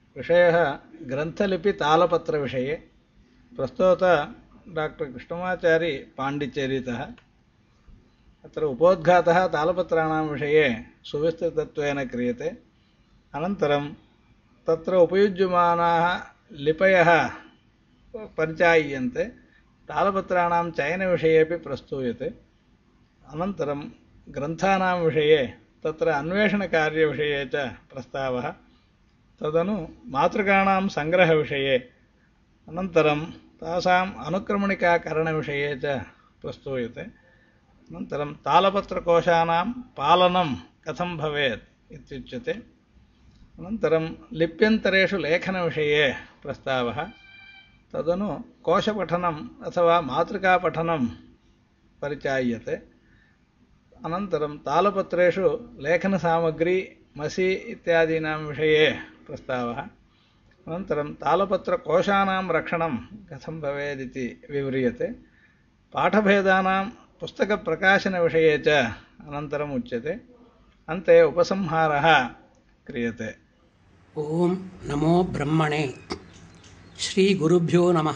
विषयः ग्रन्थलिपितालपत्रविषये। प्रस्तुत डाक्टर् कृष्णमाचारी पाण्डिचेरीतः। अत्र उपोद्घातः तालपत्राणां विषये सुविस्तृतत्वेन क्रियते। अनन्तरं तत्र उपयुज्यमानाः लिपयः परिचाय्यन्ते। तालपत्राणां चयनविषयेपि प्रस्तूयते। अनन्तरं ग्रन्थानां विषये तत्र अन्वेषणकार्यविषये च प्रस्तावः। तदनु मातृकाणां सङ्ग्रहविषये, अनन्तरं तासाम् अनुक्रमणिकाकरणविषये च प्रस्तूयते। अनन्तरं तालपत्रकोशानां पालनं कथं भवेत् इत्युच्यते। अनन्तरं लिप्यन्तरेषु लेखनविषये प्रस्तावः। तदनु कोशपठनम् अथवा मातृकापठनं परिचाय्यते। अनन्तरं तालपत्रेषु लेखनसामग्री मसी इत्यादीनां विषये प्रस्तावः। अनन्तरं तालपत्रकोशानां रक्षणं कथं भवेदिति विव्रियते। पाठभेदानां पुस्तकप्रकाशनविषये च अनन्तरम् उच्यते। अन्ते उपसंहारः क्रियते। ओम नमो ब्रह्मणे। श्री गुरुभ्यो नमः।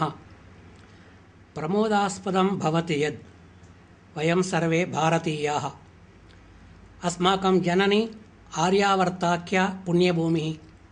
प्रमोदास्पदं भवति यद् वयं सर्वे भारतीयाः। अस्माकं जननी आर्यावर्ताख्या पुण्यभूमिः।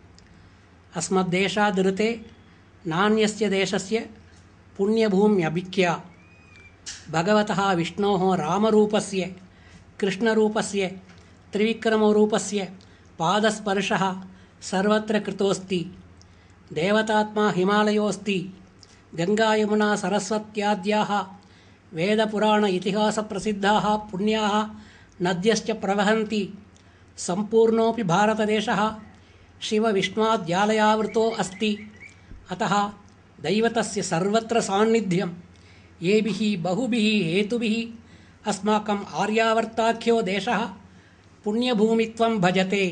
अस्मद्देशादृते नान्यस्य देशस्य पुण्यभूम्यभिख्या। भगवतः विष्णोः रामरूपस्य कृष्णरूपस्य त्रिविक्रमरूपस्य पादस्पर्शः सर्वत्र कृतोऽस्ति। देवतात्मा हिमालयोऽस्ति। गंगा यमुना सरस्वत्याद्याः वेदपुराण इतिहासप्रसिद्धाः पुण्याः नद्यश्च प्रवहन्ति। सम्पूर्णोऽपि भारतदेशः शिवविष्णुआद्यालयावृतो अस्ति। अतः दैवतस्य सर्वत्र सान्निध्यं येभिः बहुभिः हेतुभिः अस्माकम् आर्यावर्ताख्यो देशः पुण्यभूमित्वं भजते।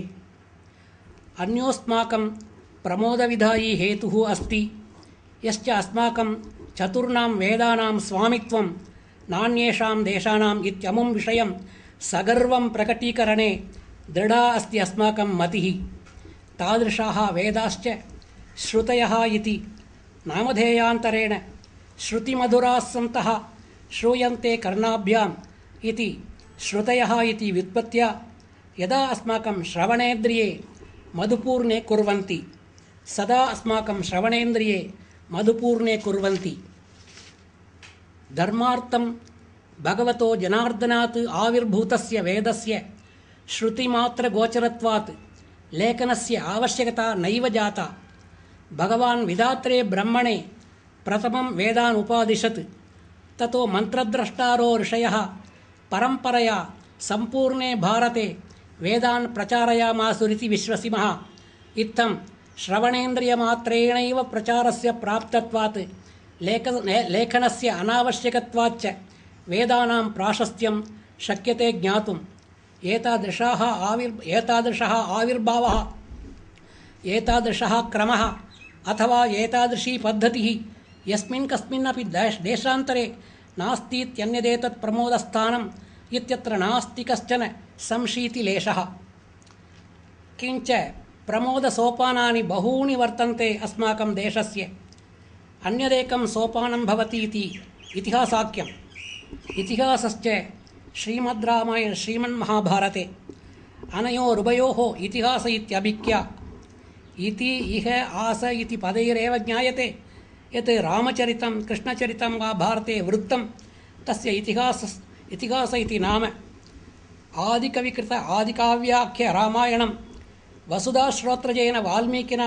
अन्योस्माकं प्रमोदविधायी हेतुः अस्ति, यश्च अस्माकं चतुर्णां वेदानां स्वामित्वं नान्येषां देशानाम् इत्यमुं विषयं सगर्वं प्रकटीकरणे दृढा अस्ति अस्माकं मतिः। तादृशाः वेदाश्च श्रुतयः इति नामधेयान्तरेण श्रुतिमधुराः सन्तः श्रूयन्ते कर्णाभ्याम् इति श्रुतयः इति व्युत्पत्त्या यदा अस्माकं श्रवणेन्द्रिये मधुपूर्णे कुर्वन्ति सदा अस्माकं श्रवणेन्द्रिये मधुपूर्णे कुर्वन्ति। धर्मार्थं भगवतो जनार्दनात् आविर्भूतस्य वेदस्य श्रुतिमात्रगोचरत्वात् लेखनस्य आवश्यकता नैव जाता। भगवान् विधात्रे ब्रह्मणे प्रथमं वेदान् उपादिशत्। ततो मन्त्रद्रष्टारो ऋषयः परम्परया सम्पूर्णे भारते वेदान् प्रचारयामासुरिति विश्वसिमः। इत्थं श्रवणेन्द्रियमात्रेणैव प्रचारस्य प्राप्तत्वात् लेखनस्य अनावश्यकत्वाच्च वेदानां प्राशस्त्यं शक्यते ज्ञातुम्। एतादृशः आविर्भावः, एतादृशः क्रमः अथवा एतादृशी पद्धतिः यस्मिन् कस्मिन्नपि देशान्तरे नास्तीत्यन्यदेतत् प्रमोदस्थानम् इत्यत्र नास्ति कश्चन संशीतिलेशः। किञ्च प्रमोदसोपानानि बहूनि वर्तन्ते अस्माकं देशस्य। अन्यदेकं सोपानं भवति इति इतिहासाख्यम्। इतिहासश्च श्रीमद्रामायण श्रीमन्महाभारते अनयोरुभयोः इतिहास इत्यभिख्या। इति इह आस इति पदैरेव ज्ञायते यत् रामचरितं कृष्णचरितं वा भारते वृत्तं तस्य इतिहास इति नाम। आदिकविकृत आदिकाव्याख्य रामायणं वसुधाश्रोत्रजेन वाल्मीकिना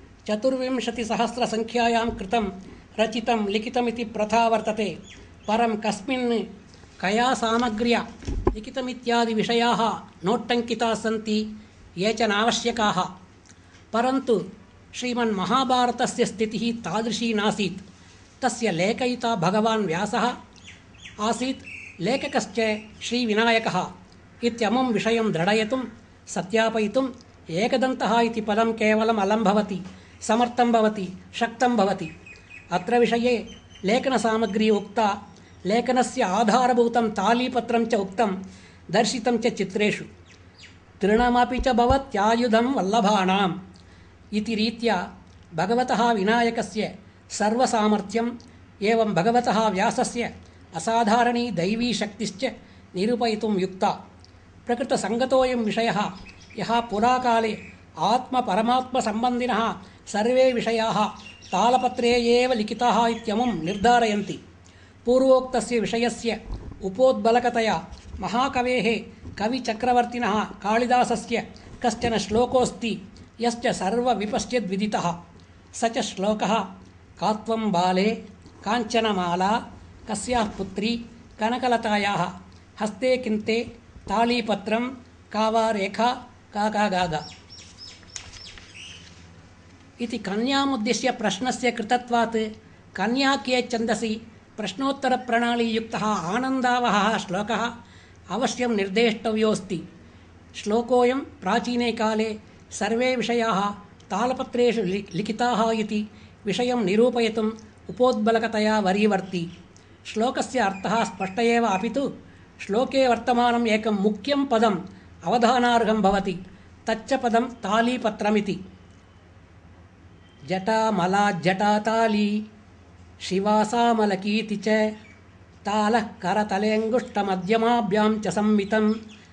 24,000 कृतं रचितं लिखितमिति प्रथा वर्तते। परं कस्मिन् कया सामग्र्या लिखितमित्यादि विषयाः नोट्टङ्किताः सन्ति, ये च नावश्यकाः। परन्तु श्रीमन्महाभारतस्य स्थितिः तादृशी नासीत्। तस्य लेखयिता भगवान् व्यासः आसीत्, लेखकश्च श्रीविनायकः इत्यमुं विषयं दृढयितुं सत्यापयितुम् एकदन्तः इति पदं केवलम् अलं भवति, समर्थं भवति, शक्तं भवति। अत्र विषये लेखनसामग्री उक्ता, लेखनस्य आधारभूतं तालीपत्रं च उक्तं, दर्शितं च चित्रेषु। तृणमपि च भवत्यायुधं वल्लभानां इति रीत्या भगवतः विनायकस्य सर्वसामर्थ्यम् एवं भगवतः व्यासस्य असाधारणी दैवी शक्तिश्च निरूपयितुं युक्ता। प्रकृतसङ्गतोऽयं विषयः यः पुराकाले आत्मपरमात्मसम्बन्धिनः सर्वे विषयाः तालपत्रे एव लिखिताः इत्यमुं निर्धारयन्ति। पूर्वोक्तस्य विषयस्य उपोद्बलकतया महाकवेः कविचक्रवर्तिनः कालिदासस्य कश्चन श्लोकोऽस्ति यश्च सर्वविपश्चिद्विदितः। स च श्लोकः कात्वं बाले काञ्चनमाला कस्याः पुत्री कनकलतायाः हस्ते किन्ते तालीपत्रं का वा रेखा का गागा इति कन्यामुद्दिश्य प्रश्नस्य कृतत्वात् कन्याक्ये छन्दसि प्रश्नोत्तरप्रणालीयुक्तः आनन्दावहः श्लोकः अवश्यं निर्देष्टव्योऽस्ति। श्लोकोऽयं प्राचीने काले सर्वे विषयाः तालपत्रेषु लिखिताः इति विषयं निरूपयितुम् उपोद्बलकतया वरीवर्ति। श्लोकस्य अर्थः स्पष्ट एव, अपि तु श्लोके वर्तमानम् एकं मुख्यं पदम् अवधानार्हं भवति। तच्च पदं तालीपत्रमिति। जटामलाज्जटाताली शिवासामलकीति च तालः करतलेऽङ्गुष्ठमध्यमाभ्यां च संमितं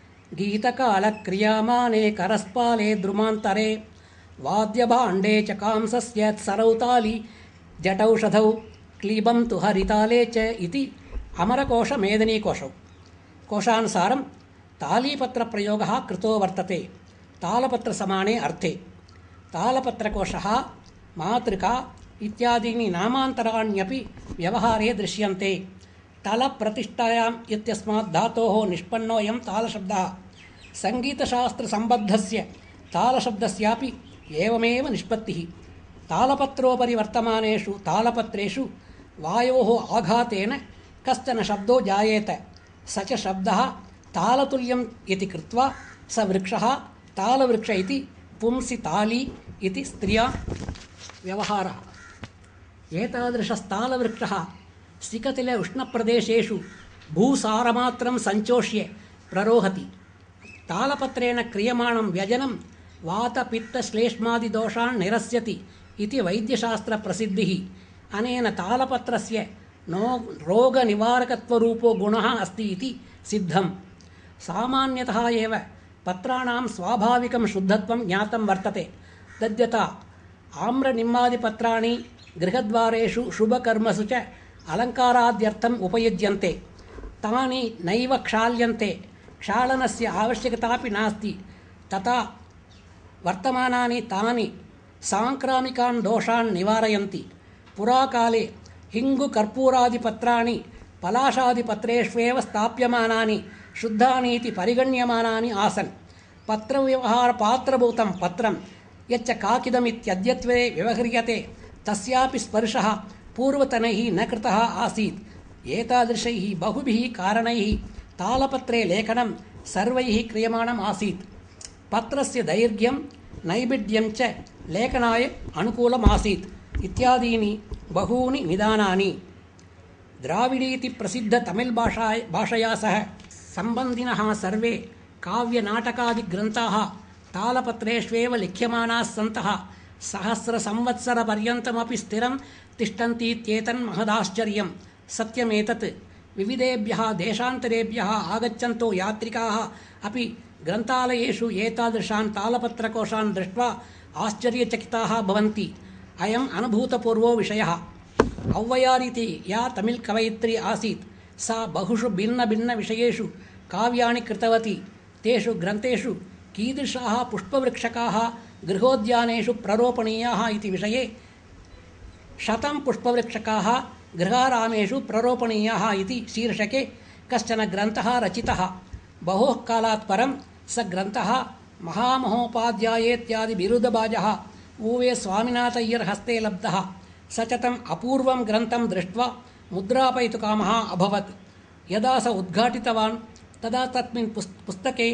गीतकालक्रियामाने करस्पाले द्रुमान्तरे वाद्यभाण्डे च कांसस्य सरौ ताली जटौषधौ क्लीबं तु हरिताले च इति अमरकोशमेदिनीकोशौ। कोशानुसारं तालीपत्रप्रयोगः कृतो वर्तते तालपत्रसमाने अर्थे। तालपत्रकोशः मातृका इत्यादीनि नामान्तराण्यपि व्यवहारे दृश्यन्ते। तलप्रतिष्ठायाम् इत्यस्मात् धातोः निष्पन्नोऽयं तालशब्दः। सङ्गीतशास्त्रसम्बद्धस्य तालशब्दस्यापि एवमेव निष्पत्तिः। तालपत्रोपरि वर्तमानेषु तालपत्रेषु वायोः आघातेन कश्चन शब्दो जायेत। स च शब्दः तालतुल्यम् इति कृत्वा स वृक्षः तालवृक्ष इति पुंसि ताली इति स्त्रिया व्यवहारः। एतादृशस्तालवृक्षः सिकतिले उष्णप्रदेशेषु भूसारमात्रं सञ्चोष्य प्ररोहति। तालपत्रेण क्रियमाणं व्यजनं वातपित्तश्लेष्मादिदोषान् निरस्यति इति वैद्यशास्त्रप्रसिद्धिः। अनेन तालपत्रस्य रोगनिवारकत्वरूपो गुणः अस्ति इति सिद्धम्। सामान्यतः एव पत्राणां स्वाभाविकं शुद्धत्वं ज्ञातं वर्तते। तद्यथा आम्रनिम्बादिपत्राणि गृहद्वारेषु शुभकर्मसु च अलङ्काराद्यर्थम् उपयुज्यन्ते। तानि नैव क्षाल्यन्ते, क्षालनस्य आवश्यकतापि नास्ति। तथा वर्तमानानि तानि साङ्क्रामिकान् दोषान् निवारयन्ति। पुराकाले हिङ्गुकर्पूरादिपत्राणि पलाशादिपत्रेष्वेव स्थाप्यमानानि शुद्धानीति परिगण्यमानानि आसन्। पत्रव्यवहारपात्रभूतं पत्रं यच्च काकिदमित्यद्यत्वे व्यवह्रियते तस्यापि स्पर्शः पूर्वतनैः न कृतः आसीत्। एतादृशैः बहुभिः कारणैः तालपत्रे लेखनं सर्वैः क्रियमाणम् आसीत्। पत्रस्य दैर्घ्यं नैबिड्यं च लेखनाय अनुकूलमासीत् इत्यादीनि बहूनि निदानानि। द्राविडीति प्रसिद्धतमिळ् भाषया सह सम्बन्धिनः सर्वे काव्यनाटकादिग्रन्थाः तालपत्रेष्वेव लिख्यमानाः सन्तः सहस्रसंवत्सरपर्यन्तमपि स्थिरं तिष्ठन्तीत्येतन्महदाश्चर्यं। सत्यमेतत्। विविधेभ्यः देशान्तरेभ्यः आगच्छन्तो यात्रिकाः अपि ग्रन्थालयेषु एतादृशान् तालपत्रकोशान् दृष्ट्वा आश्चर्यचकिताः भवन्ति। अयम् अनुभूतपूर्वो विषयः। औवयारिति या तमिळ् कवयित्री आसीत् सा बहुषु भिन्नभिन्नविषयेषु काव्यानि कृतवती। तेषु ग्रन्थेषु कीदृशाः पुष्पवृक्षकाः गृहोद्यानेषु प्ररोपणीयाः इति विषये 100 पुष्पवृक्षकाः गृहारामेषु प्ररोपणीयाः इति शीर्षके कश्चन ग्रन्थः रचितः। बहुः कालात् परं स ग्रन्थः महामहोपाध्यायेत्यादि बिरुदबाजः ऊवे स्वामिनाथय्यर् हस्ते लब्धः। स च तम् अपूर्वं ग्रन्थं दृष्ट्वा मुद्रापयितुकामः अभवत्। यदा स उद्घाटितवान् तदा तस्मिन् पुस्तके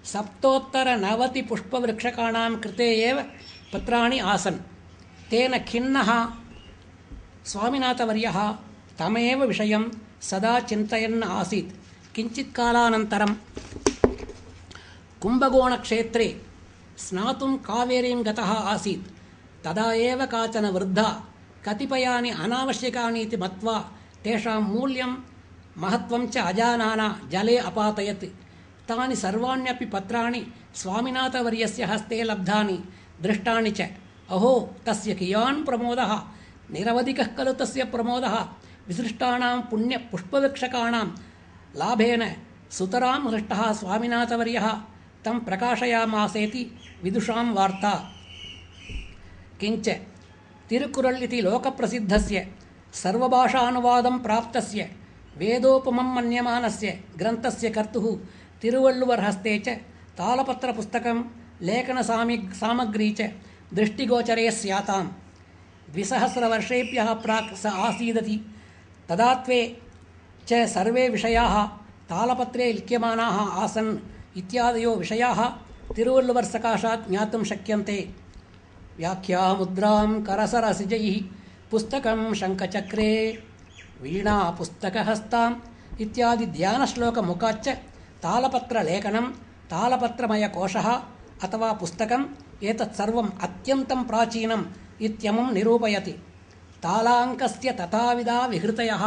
790 पुष्पवृक्षकाणां कृते एव पत्राणि आसन्। तेन खिन्नः स्वामिनाथवर्यः तमेव विषयं सदा चिन्तयन् आसीत्। किञ्चित् कालानन्तरं कुम्भकोणक्षेत्रे स्नातुं कावेरीं गतः आसीत्। तदा एव काचन वृद्धा कतिपयानि अनावश्यकानि इति मत्वा तेषां मूल्यं महत्त्वं च अजानाना जले अपातयत्। तानि सर्वाण्यपि पत्राणि स्वामिनाथवर्यस्य हस्ते लब्धानि दृष्टानि च। अहो तस्य कियान् प्रमोदः! निरवधिकः खलु तस्य प्रमोदः! विसृष्टानां पुण्यपुष्पवीक्षकाणां लाभेन सुतरां हृष्टः स्वामिनाथवर्यः तं प्रकाशयामासेति विदुषां वार्ता। किञ्च तिरुकुरळ् इति लोकप्रसिद्धस्य सर्वभाषानुवादं प्राप्तस्य वेदोपमं मन्यमानस्य ग्रन्थस्य कर्तुः तिरुवळ्ळुवर् हस्ते च तालपत्रपुस्तकं लेखनसामग्री च दृष्टिगोचरे स्याताम्। 200 वर्षेभ्यः प्राक् स आसीदति। तदात्वे च सर्वे विषयाः तालपत्रे लिख्यमानाः आसन् इत्यादयो विषयाः तिरुवळ्ळुवर् सकाशात् ज्ञातुं शक्यन्ते। व्याख्यामुद्रां करसरसिजैः पुस्तकं शङ्खचक्रे वीणा पुस्तकहस्ताम् इत्यादि ध्यानश्लोकमुखाच्च तालपत्रलेखनं तालपत्रमयकोशः अथवा पुस्तकम् एतत् सर्वम् अत्यन्तं प्राचीनम् इत्यमुं निरूपयति। तालाङ्कस्य तथाविधा विहृतयः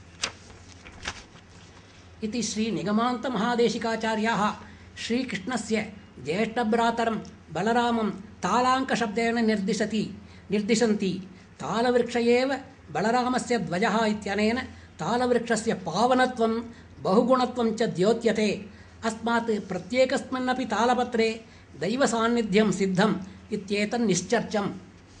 इति श्रीनिगमान्तमहादेशिकाचार्याः श्रीकृष्णस्य ज्येष्ठभ्रातरं बलरामं तालाङ्कशब्देन निर्दिशन्ति। तालवृक्ष एव बलरामस्य ध्वजः इत्यनेन तालवृक्षस्य पावनत्वं बहुगुणत्वं च द्योत्यते। अस्मात् प्रत्येकस्मिन्नपि तालपत्रे दैवसान्निध्यं सिद्धम् इत्येतन्निश्चर्चम्।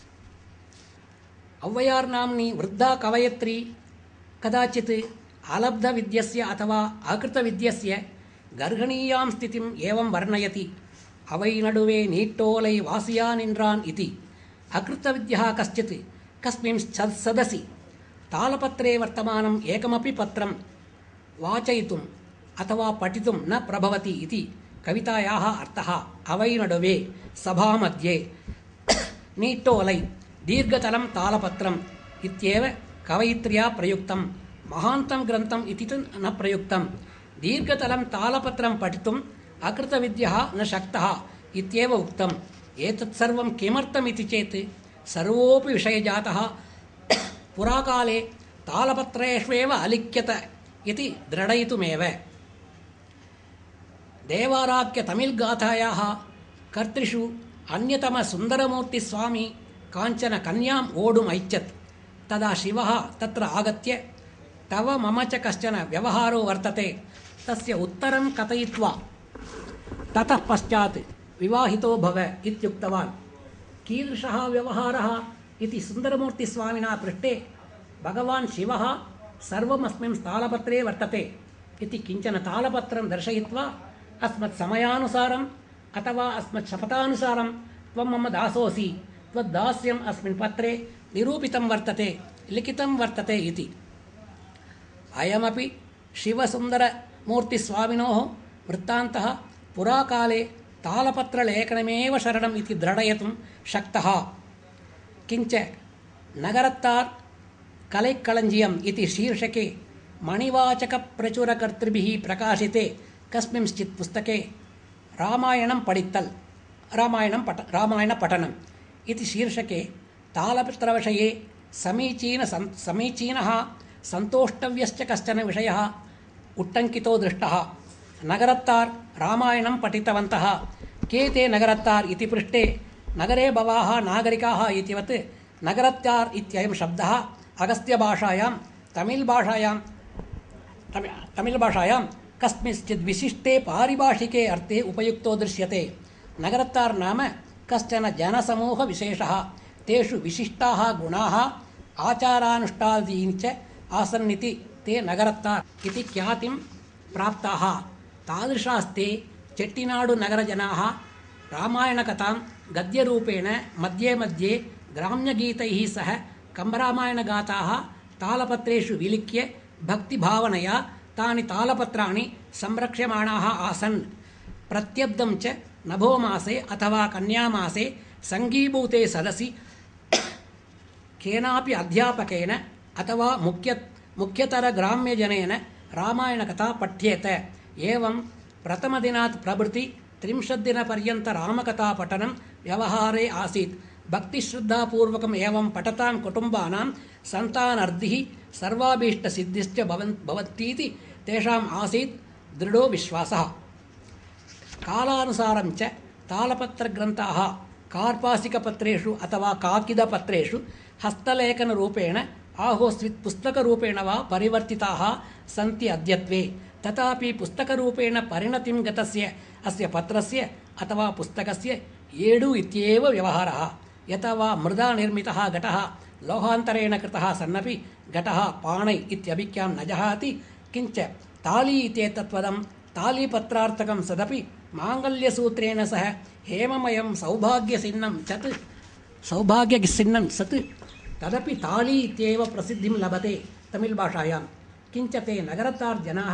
औवयार् नाम्नी वृद्धा कवयित्री कदाचित् अलब्धविद्यस्य अथवा अकृतविद्यस्य गर्हणीयां स्थितिम् एवं वर्णयति। अवै नडुवे नीट्टोलै वासिया निन्रान् इति। अकृतविद्यः कश्चित् कस्मिंश्चित् सदसि तालपत्रे वर्तमानम् एकमपि पत्रं वाचयितुम् अथवा पठितुं न प्रभवति इति कवितायाः अर्थः। अवै नडुवे सभामध्ये नीट्टोलै दीर्घतलं तालपत्रम् इत्येव कवयित्र्या प्रयुक्तं। महान्तं ग्रन्थम् इति तु न प्रयुक्तं। दीर्घतलं तालपत्रं पठितुम् अकृतविद्यः न शक्तः इत्येव उक्तम्। एतत् सर्वं किमर्थमिति चेत् सर्वोऽपि विषयजातः पुराकाले तालपत्रेष्वेव अलिख्यत इति दृढयितुमेव। देवाराख्यतमिळ्गाथायाः कर्तृषु अन्यतमसुन्दरमूर्तिस्वामी काञ्चन कन्याम् वोढुम् ऐच्छत्। तदा शिवः तत्र आगत्य तव मम च कश्चन व्यवहारो वर्तते, तस्य उत्तरं कथयित्वा ततः पश्चात् विवाहितो भव इत्युक्तवान्। कीदृशः व्यवहारः इति सुन्दरमूर्तिस्वामिना पृष्टे भगवान् शिवः सर्वमस्मिन् तालपत्रे वर्तते इति किञ्चन तालपत्रं दर्शयित्वा अस्मत्समयानुसारम् अथवा अस्मत्शपथानुसारं त्वं मम दासोऽसि, त्वद्दास्यम् अस्मिन् पत्रे निरूपितं वर्तते, लिखितं वर्तते इति। अयमपि शिवसुन्दरमूर्तिस्वामिनोः वृत्तान्तः पुराकाले तालपत्रलेखनमेव शरणम् इति दृढयितुं शक्तः। किञ्च नगरत्तार् कलैक्कळञ्जियम् इति शीर्षके मणिवाचकप्रचुरकर्तृभिः प्रकाशिते कस्मिंश्चित् पुस्तके रामायणपठनम् इति शीर्षके तालपत्रविषये समीचीनः सन्तोष्टव्यश्च कश्चन विषयः उट्टङ्कितो दृष्टः। नगरत्तार् रामायणं पठितवन्तः। के ते नगरत्तार् इति पृष्टे नगरे बहवः नागरिकाः इतिवत् नगरत्तार् इत्ययं शब्दः अगस्त्यभाषायां तमिळ्भाषायां कस्मिंश्चित् विशिष्टे पारिभाषिके अर्थे उपयुक्तो दृश्यते। नगरत्तार् नाम कश्चन जनसमूहविशेषः। तेषु विशिष्टाः गुणाः आचारानुष्ठादीनि च आसन्निति ते नगरत्तार् इति ख्यातिं प्राप्ताः। तादृशास्ते चेट्टिनाडुनगरजनाः रामायणकथां गद्यरूपेण मध्ये मध्ये ग्राम्यगीतैः सह कम्बरामायणगाथाः तालपत्रेषु विलिख्य भक्तिभावनया तानि तालपत्राणि संरक्ष्यमाणाः आसन्। प्रत्यब्दं च नभोमासे अथवा कन्यामासे सङ्गीभूते सदसि केनापि अध्यापकेन अथवा मुख्यतरग्राम्यजनेन रामायणकथा पठ्येत। एवं प्रथमदिनात् प्रभृति 30 दिनपर्यन्त रामकथापठनं व्यवहारे आसीत्। भक्तिश्रद्धापूर्वकम् एवं पठतां कुटुम्बानां सन्तानार्थिः सर्वाभीष्टसिद्धिश्च भवन्तीति तेषाम् आसीत् दृढो विश्वासः। कालानुसारं च तालपत्रग्रन्थाः कार्पासिकपत्रेषु अथवा काकिदपत्रेषु हस्तलेखनरूपेण आहोस्वित् पुस्तकरूपेण वा परिवर्तिताः सन्ति अद्यत्वे। तथापि पुस्तकरूपेण परिणतिं गतस्य अस्य पत्रस्य अथवा पुस्तकस्य एडु इत्येव व्यवहारः। यथा वा मृदा निर्मितः घटः लोहान्तरेण कृतः सन्नपि घटः पाणै इत्यभिख्यां न जहाति, किञ्च ताली इत्येतत्पदं तालीपत्रार्थकं सदपि माङ्गल्यसूत्रेण सह हेममयं सौभाग्यचिह्नं सत् तदपि ताली इत्येव प्रसिद्धिं लभते तमिळ् भाषायां। किञ्च ते नगरतार् जनाः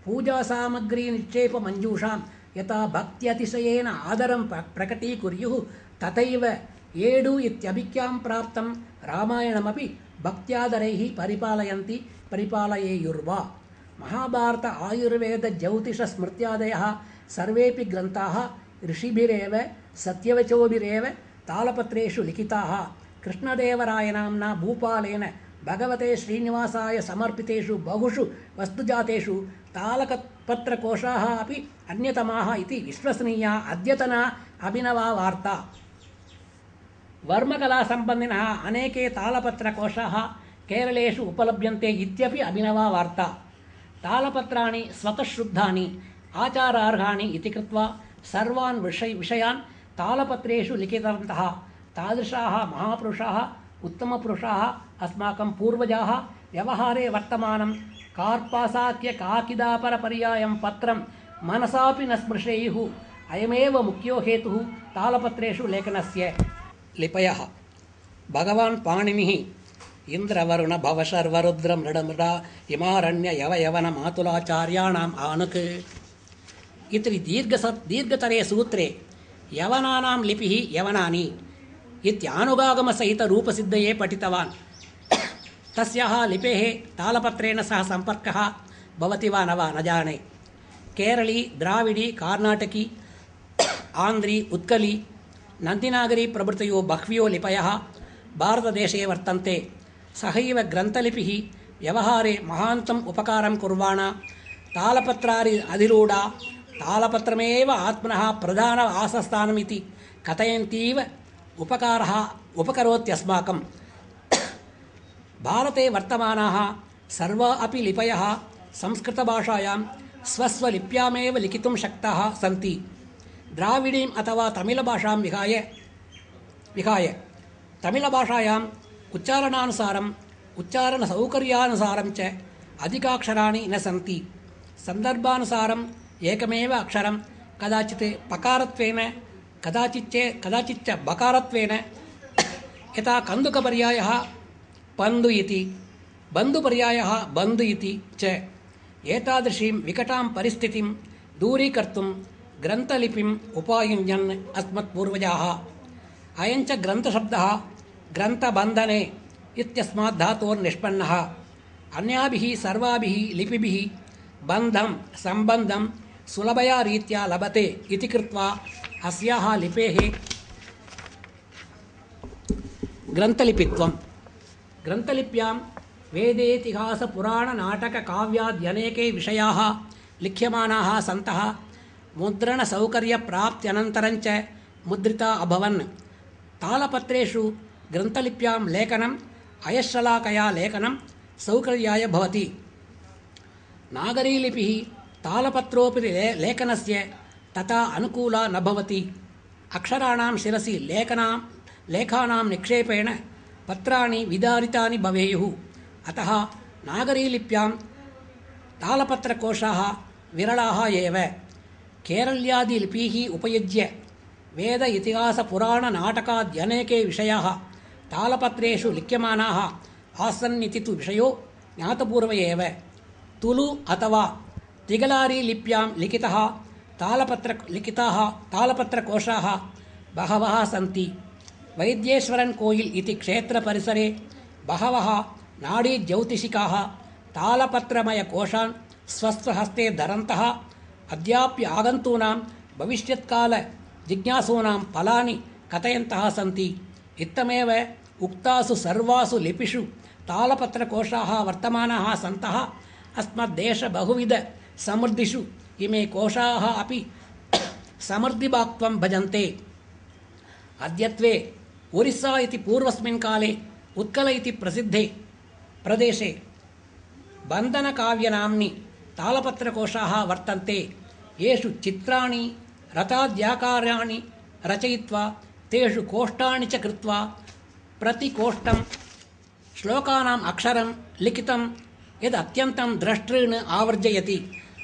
पूजासामग्रीनिक्षेपमञ्जूषां यथा भक्त्यतिशयेन आदरं प्रकटीकुर्युः तथैव एडु इत्यभिख्यां प्राप्तं रामायणमपि भक्त्यादरैः परिपालयेयुर्वा। महाभारत आयुर्वेद ज्यौतिष स्मृत्यादयः सर्वेपि ग्रन्थाः ऋषिभिरेव सत्यवचोभिरेव तालपत्रेषु लिखिताः। कृष्णदेवरायनाम्ना भूपालेन भगवते श्रीनिवासाय समर्पितेषु बहुषु वस्तुजातेषु तालपत्रकोशाः अपि अन्यतमाः इति विश्वसनीया अद्यतना अभिनवा वार्ता। वर्मकलासम्बन्धिनः अनेके तालपत्रकोशाः केरलेषु उपलभ्यन्ते इत्यपि अभिनवा वार्ता। तालपत्राणि स्वतः शुद्धानि आचारार्हाणि इति कृत्वा सर्वान् विषयान् तालपत्रेषु लिखितवन्तः तादृशाः महापुरुषाः उत्तमपुरुषाः अस्माकं पूर्वजाः व्यवहारे वर्तमानं कार्पासाख्यकाकिदापरपर्यायं पत्रं मनसापि न स्मृशेयुः। अयमेव मुख्यो हेतुः तालपत्रेषु लेखनस्य। लिपयः भगवान् पाणिनिः इन्द्रवरुण भवशर्वरुद्र मृडमृडा हिमारण्य यवयवन मातुलाचार्याणाम् आनुक् इति दीर्घतरे सूत्रे यवनानां लिपिः यवनानि इत्यानुगागमसहितरूपसिद्धये पठितवान्। तस्याः लिपेः तालपत्रेण सह सम्पर्कः भवति वा न जाने। केरली, द्राविडी, कर्णाटकी, आन्ध्री, उत्कली, नन्दिनागरी प्रभृतयो बह्व्यो लिपयः भारतदेशे वर्तन्ते। सहैव ग्रन्थलिपिः व्यवहारे महान्तम् उपकारं कुर्वाणा तालपत्रादि अधिरूढा तालपत्रमेव आत्मनः प्रधान आसस्थानमिति कथयन्तीव उपकरोत्यस्माकम्। भारते वर्तमानाः सर्वा अपि लिपयः संस्कृतभाषायां स्वस्वलिप्यामेव लिखितुं शक्ताः सन्ति। द्राविडीम् अथवा तमिळभाषां विहाय तमिळभाषायाम् उच्चारणानुसारम् उच्चारणसौकर्यानुसारं च अधिकाक्षराणि न सन्ति। सन्दर्भानुसारम् एकमेव अक्षरं कदाचित् पकारत्वेन कदाचिच्च बकारत्वेन यथा कन्दुकपर्यायः पन्दु इति, बन्धुपर्यायः बन्धु इति च। एतादृशीं विकटां परिस्थितिं दूरीकर्तुं ग्रन्थलिपिम् उपायुञ्जन् अस्मत्पूर्वजाः। अयञ्च ग्रन्थशब्दः ग्रन्थबन्धने इत्यस्मात् धातोर्निष्पन्नः। अन्याभिः सर्वाभिः लिपिभिः बन्धं सम्बन्धं सुलभया रीत्या लभते इति कृत्वा अस्याः लिपेः ग्रन्थलिपित्वम्। ग्रन्थलिप्यां वेदेतिहासपुराणनाटककाव्याद्यनेके विषयाः लिख्यमानाः सन्तः मुद्रणसौकर्यप्राप्त्यनन्तरञ्च मुद्रिता अभवन्। तालपत्रेषु ग्रन्थलिप्यां लेखनम् अयश्शलाकया लेखनं सौकर्याय भवति। नागरीलिपिः तालपत्रोपरि लेखनस्य तथा अनुकूला न भवति। अक्षराणां शिरसि लेखानां निक्षेपेण पत्राणि विदारितानि भवेयुः। अतः नागरीलिप्यां तालपत्रकोशाः विरलाः एव। केरल्यादिलिपीः उपयुज्य वेद इतिहासपुराणनाटकाद्यनेके विषयाः तालपत्रेषु लिख्यमानाः आसन्निति तु विषयो ज्ञातपूर्व एव। तुलु अथवा तिगलारीलिप्यां लिखिताः तालपत्रकोशाः बहवः सन्ति। वैद्येश्वरन् कोयिल् इति क्षेत्रपरिसरे बहवः नाडीज्यौतिषिकाः तालपत्रमयकोशान् स्वस्वहस्ते धरन्तः अद्याप्य आगन्तूनां भविष्यत्कालजिज्ञासूनां फलानि कथयन्तः सन्ति। इत्थमेव उक्तासु सर्वासु लिपिषु तालपत्रकोशाः वर्तमानाः सन्तः अस्मद्देश बहुविध समृद्धिषु इमे कोशाः अपि समृद्धिभाक्त्वं भजन्ते। अद्यत्वे ओरिस्सा इति पूर्वस्मिन् काले उत्कल इति प्रसिद्धे प्रदेशे बन्धनकाव्यनाम्नि तालपत्रकोशाः वर्तन्ते, येषु चित्राणि रथाद्याकाराणि रचयित्वा तेषु कोष्ठानि च कृत्वा प्रतिकोष्ठं श्लोकानाम् अक्षरं लिखितं यद् अत्यन्तं द्रष्टॄन् आवर्जयति।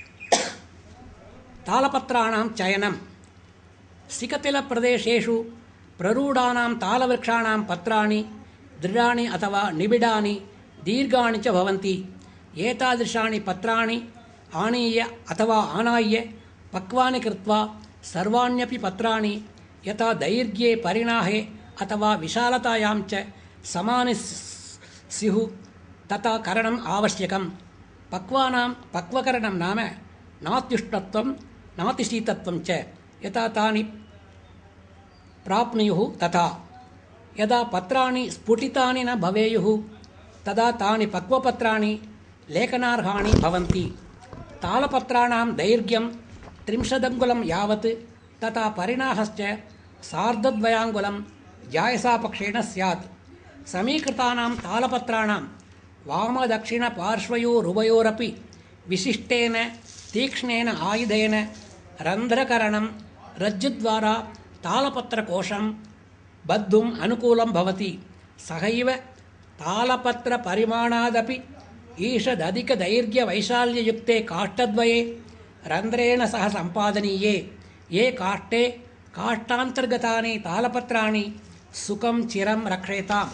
तालपत्राणां चयनं सिकतिलप्रदेशेषु प्ररूढानां तालवृक्षाणां पत्राणि दृढानि अथवा निबिडानि दीर्घाणि च भवन्ति। एतादृशानि पत्राणि आनीय अथवा आनाय्य पक्वानि कृत्वा सर्वाण्यपि पत्राणि यथा दैर्घ्ये परिणाहे अथवा विशालतायां च समानि स्युः तथा करणम् आवश्यकम्। पक्वकरणं नाम नात्युष्णत्वं नातिशीतत्वं च यथा तानि प्राप्नुयुः तथा। यदा पत्राणि स्फुटितानि न भवेयुः तदा तानि पक्वपत्राणि लेखनार्हाणि भवन्ति। तालपत्राणां दैर्घ्यं 30 अङ्गुलं यावत् तथा परिणाहश्च 2.5 अङ्गुलं जायसापक्षेण स्यात्। समीकृतानां तालपत्राणां वामदक्षिणपार्श्वयोरुभयोरपि विशिष्टेन तीक्ष्णेन आयुधेन रन्ध्रकरणं रज्जुद्वारा तालपत्रकोशं बद्धुम् अनुकूलं भवति। सहैव तालपत्रपरिमाणादपि ईषदधिकदैर्घ्यवैशाल्ययुक्ते काष्ठद्वये रन्ध्रेण सह सम्पादनीये। ये काष्ठे काष्ठान्तर्गतानि तालपत्राणि सुखं चिरं रक्षेताम्।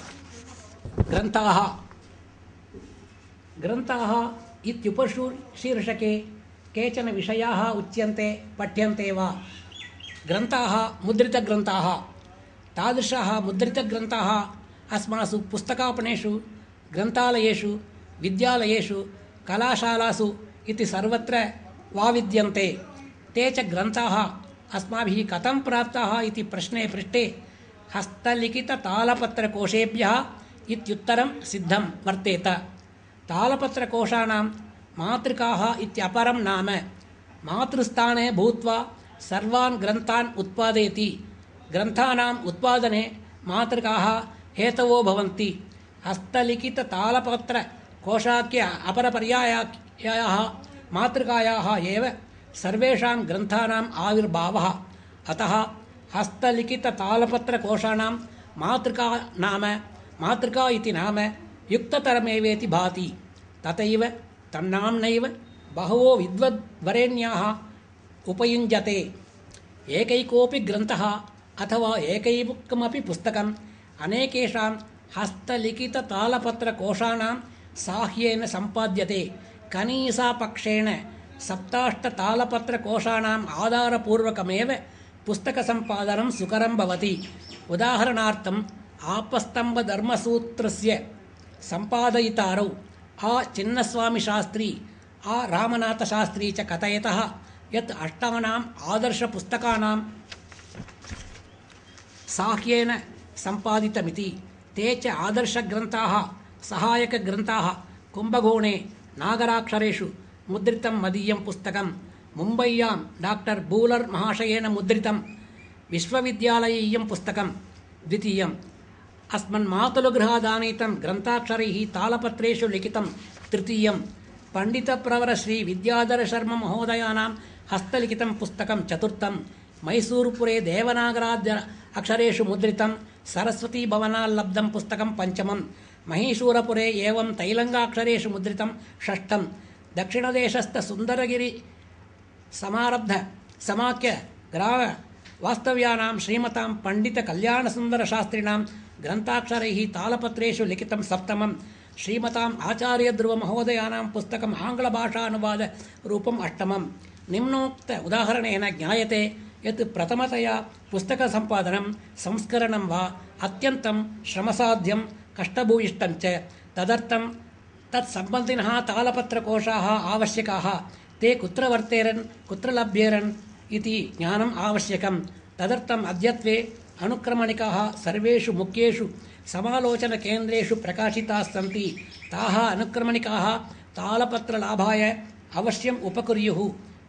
ग्रन्थाः इत्युपशीर्षके केचन विषयाः उच्यन्ते पठ्यन्ते वा। ग्रन्थाः मुद्रितग्रन्थाः। तादृशाः मुद्रितग्रन्थाः अस्मासु पुस्तकापणेषु ग्रन्थालयेषु विद्यालयेषु कलाशालासु इति सर्वत्र वाविद्यन्ते। ते च ग्रन्थाः अस्माभिः कथं प्राप्ताः इति प्रश्ने पृष्टे हस्तलिखिततालपत्रकोशेभ्यः इत्युत्तरं सिद्धं वर्तेत। तालपत्रकोशानां मातृकाः इत्यपरं नाम। मातृस्थाने भूत्वा सर्वान् ग्रन्थान् उत्पादयति। ग्रन्थानाम् उत्पादने मातृकाः हेतवो भवन्ति। हस्तलिखिततालपत्रकोशाख्य अपरपर्यायाः मातृकायाः एव सर्वेषां ग्रन्थानाम् आविर्भावः। अतः हस्तलिखिततालपत्रकोशानां मातृका इति नाम युक्ततरमेवेति भाति। तथैव तन्नाम्नैव बहवो विद्वद्वरेण्याः उपयुञ्जते। एकैकोऽपि ग्रन्थः अथवा एकैकमपि पुस्तकम् अनेकेषां हस्तलिखिततालपत्रकोशानां साहाय्येन सम्पाद्यते। कनीसापक्षेण 7-8 तालपत्रकोशानाम् आधारपूर्वकमेव पुस्तकसम्पादनं सुकरं भवति। उदाहरणार्थम् आपस्तम्भधर्मसूत्रस्य सम्पादयितारौ आ चिन्नस्वामिशास्त्री आ रामनाथशास्त्री च कथयतः यत् 8 आदर्शपुस्तकानां साहाय्येन सम्पादितमिति। ते च आदर्शग्रन्थाः सहायकग्रन्थाः कुम्भकोणे नागराक्षरेषु मुद्रितं मदीयं पुस्तकं, मुम्बय्यां डाक्टर् बूलर् महाशयेन मुद्रितं विश्वविद्यालयीयं पुस्तकं द्वितीयम्। अस्मन्मातुलगृहादानीतं ग्रन्थाक्षरैः तालपत्रेषु लिखितं तृतीयं। पण्डितप्रवर श्री विद्याधरशर्म महोदयानां हस्तलिखितं पुस्तकं चतुर्थं। मैसूरुपुरे देवनागराद्य अक्षरेषु मुद्रितं सरस्वतीभवनाल्लब्धं पुस्तकं पञ्चमं। महिषूरपुरे एवं तैलङ्गाक्षरेषु मुद्रितं षष्ठं। दक्षिणदेशस्थ सुन्दरगिरि समारब्ध समाख्य ग्राम वास्तव्यानां श्रीमतां पण्डितकल्याणसुन्दरशास्त्रिणां ग्रन्थाक्षरैः तालपत्रेषु लिखितं सप्तमं। श्रीमताम् आचार्यध्रुवमहोदयानां पुस्तकम् आङ्ग्लभाषानुवादरूपम् अष्टमं। निम्नोक्त उदाहरणेन ज्ञायते यत् प्रथमतया पुस्तकसम्पादनं संस्करणं वा अत्यन्तं श्रमसाध्यं कष्टभूयिष्ठं च। तदर्थं तत्सम्बन्धिनः तालपत्रकोशाः आवश्यकाः। ते कुत्र वर्तेरन् कुत्र लभ्येरन् इति ज्ञानम् आवश्यकं। तदर्थम् अद्यत्वे अनुक्रमणिकाः सर्वेषु मुख्येषु समालोचनकेन्द्रेषु प्रकाशिताः सन्ति। ताः अनुक्रमणिकाः तालपत्रलाभाय अवश्यम् उपकुर्युः।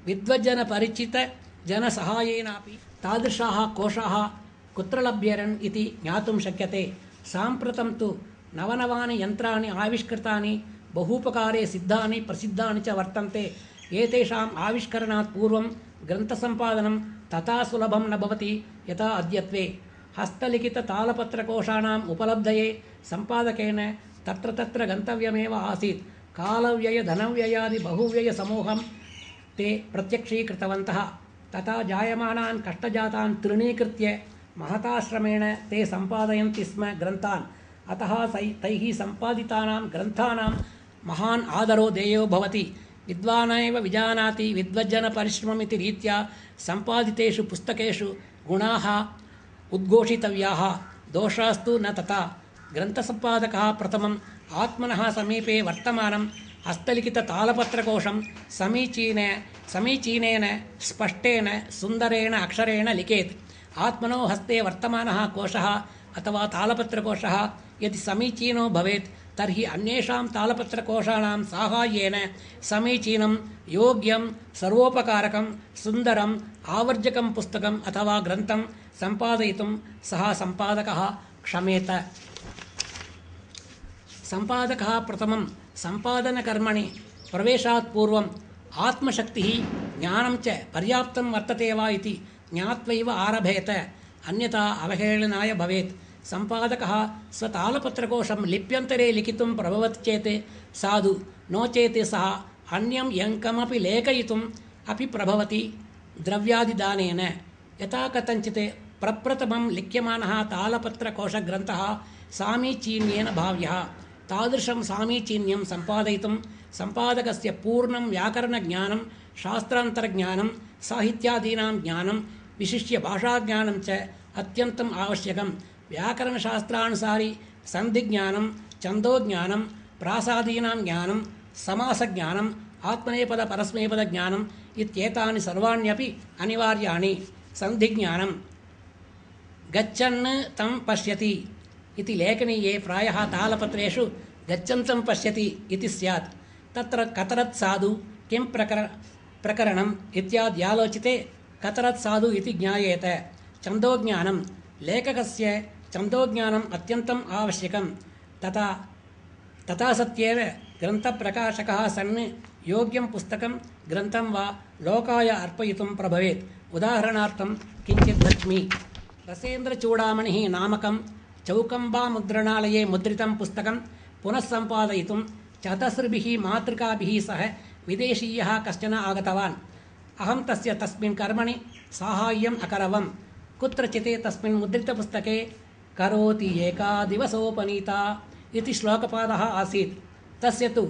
विद्वज्जनपरिचितजनसहायेनापि तादृशाः कोशाः कुत्र लभ्येरन् इति ज्ञातुं शक्यते। साम्प्रतं तु नवनवानि यन्त्राणि आविष्कृतानि बहूपकारे सिद्धानि प्रसिद्धानि च वर्तन्ते। एतेषाम् आविष्करणात् पूर्वं ग्रन्थसम्पादनं तथा सुलभं न भवति यथा अद्यत्वे। हस्तलिखिततालपत्रकोशानाम् उपलब्धये सम्पादकेन तत्र तत्र गन्तव्यमेव आसीत्। कालव्ययधनव्ययादि बहुव्ययसमूहं ते प्रत्यक्षीकृतवन्तः। तथा जायमानान् कष्टजातान् तृणीकृत्य महताश्रमेण ते सम्पादयन्ति स्म ग्रन्थान्। अतः तैः सम्पादितानां ग्रन्थानां महान् आदरो देयो भवति। विद्वानेव विजानाति विद्वज्जनपरिश्रममिति रीत्या सम्पादितेषु पुस्तकेषु गुणाः उद्घोषितव्याः, दोषास्तु न तथा। ग्रन्थसम्पादकः प्रथमम् आत्मनः समीपे वर्तमानं हस्तलिखिततालपत्रकोशं समीचीनेन स्पष्टेन सुन्दरेण अक्षरेण लिखेत्। आत्मनो हस्ते वर्तमानः कोशः अथवा तालपत्रकोशः यदि समीचीनो भवेत् तर्हि अन्येषां तालपत्रकोशानां साहाय्येन समीचीनं, योग्यं, सर्वोपकारकं, सुन्दरम्, आवर्जकं पुस्तकम् अथवा ग्रन्थं सम्पादयितुं सः सम्पादकः क्षमेत। सम्पादकः प्रथमं सम्पादनकर्मणि प्रवेशात् पूर्वम् आत्मशक्तिः ज्ञानं च पर्याप्तं वर्तते वा इति ज्ञात्वैव आरभेत, अन्यथा अवहेलनाय भवेत्। सम्पादकः स्वतालपत्रकोशं लिप्यन्तरे लिखितुं प्रभवति चेत् साधु, नो चेत् सः अन्यं यङ्कमपि लेखयितुम् अपि प्रभवति द्रव्यादिदानेन। यथा कथञ्चित् प्रप्रथमं लिख्यमानः तालपत्रकोशग्रन्थः सामीचीन्येन भाव्यः। तादृशं सामीचीन्यं सम्पादयितुं सम्पादकस्य पूर्णं व्याकरणज्ञानं, शास्त्रान्तरज्ञानं, साहित्यादीनां ज्ञानं, विशिष्य भाषाज्ञानं च अत्यन्तम् आवश्यकं। व्याकरणशास्त्रानुसारि सन्धिज्ञानं, छन्दोज्ञानं, प्रासादीनां ज्ञानं, समासज्ञानं, आत्मनेपदपरस्मैपदज्ञानम् इत्येतानि सर्वाण्यपि अनिवार्याणि। सन्धिज्ञानं गच्छन् तं पश्यति इति लेखनीये प्रायः तालपत्रेषु गच्छन्तं पश्यति इति स्यात्। तत्र कतरत् साधु किं प्रकरणम् इत्याद्यालोचिते कतरत् साधु इति ज्ञायेत। छन्दोज्ञानं लेखकस्य छन्दोज्ञानम् अत्यन्तम् आवश्यकं। तथा सत्येव ग्रन्थप्रकाशकः सन् योग्यं पुस्तकं ग्रन्थं वा लोकाय अर्पयितुं प्रभवेत्। उदाहरणार्थं किञ्चित् वच्मि। रसेन्द्रचूडामणिः नामकं चौकम्बामुद्रणालये मुद्रितं पुस्तकं पुनः सम्पादयितुं चतस्रभिः मातृकाभिः सह विदेशीयः कश्चन आगतवान्। अहं तस्य तस्मिन् कर्मणि साहाय्यम् अकरवम्। कुत्रचित् तस्मिन् मुद्रितपुस्तके करोति एका दिवसोपनीता इति श्लोकपादः आसीत्। तस्य तु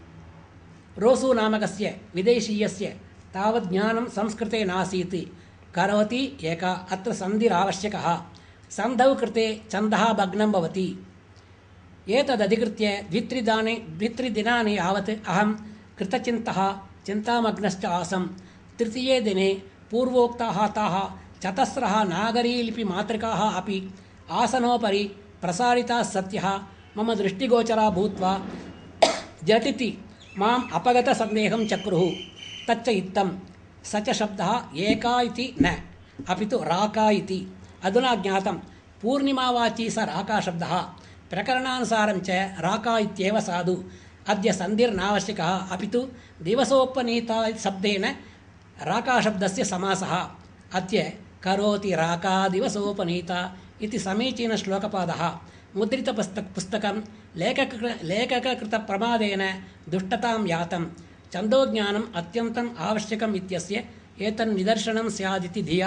रोसु नामकस्य विदेशीयस्य तावत् ज्ञानं संस्कृते नासीत्। करोति एका अत्र सन्धिरावश्यकः। सन्धौ कृते छन्दः भग्नं भवति। एतदधिकृत्य द्वित्रिदिनानि यावत् अहं कृतचिन्तः चिन्तामग्नश्च आसम्। तृतीये दिने पूर्वोक्ताः ताः चतस्रः नागरीलिपिमातृकाः अपि आसनोपरि प्रसारिताः सत्यः मम दृष्टिगोचरा भूत्वा झटिति माम् अपगतसन्देहं चक्रुः। तच्च इत्थं स च शब्दः एका इति न अपि तु राका इति। अधुना ज्ञातं पूर्णिमावाची स राकाशब्दः। प्रकरणानुसारं च राका इत्येव साधु। अद्य सन्धिर्नावश्यकः अपि तु दिवसोपनीता शब्देन राकाशब्दस्य समासः। अद्य करोति राका दिवसोपनीता इति समीचीनश्लोकपादः। मुद्रितपुस्तकं लेखककृतप्रमादेन दुष्टतां यातं। छन्दोज्ञानम् अत्यन्तम् आवश्यकम् इत्यस्य एतन्निदर्शनं स्यादिति धिया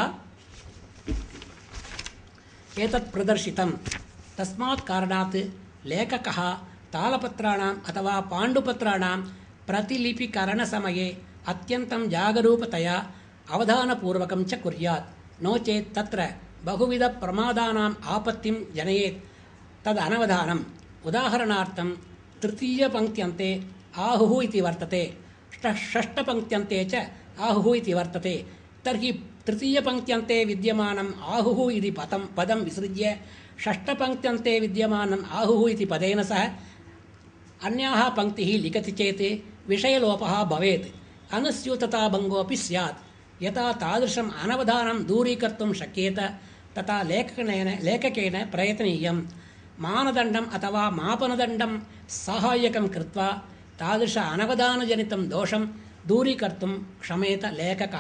एतत् प्रदर्शितम्। तस्मात् कारणात् लेखकः तालपत्राणाम् अथवा पाण्डुपत्राणां प्रतिलिपिकरणसमये अत्यन्तं जागरूकतया अवधानपूर्वकं च कुर्यात्। नो चेत् तत्र बहुविधप्रमादानाम् आपत्तिं जनयेत् तदनवधानम्। उदाहरणार्थं तृतीयपङ्क्त्यन्ते आहुः इति वर्तते, षष्ठपङ्क्त्यन्ते च आहुः इति वर्तते। तर्हि तृतीयपङ्क्त्यन्ते विद्यमानम् आहुः इति पदं विसृज्य षष्ठपङ्क्त्यन्ते विद्यमानम् आहुः इति पदेन सह अन्याः पङ्क्तिः लिखति चेत् विषयलोपः भवेत्, अनुस्यूतताभङ्गोऽपि स्यात्। यथा तादृशम् अनवधानं दूरीकर्तुं शक्येत तथा लेखकेन प्रयतनीयम्। मानदण्डम् अथवा मापनदण्डं साहाय्यकं कृत्वा तादृश अनवधानजनितं दोषं दूरीकर्तुं क्षमेत लेखकः।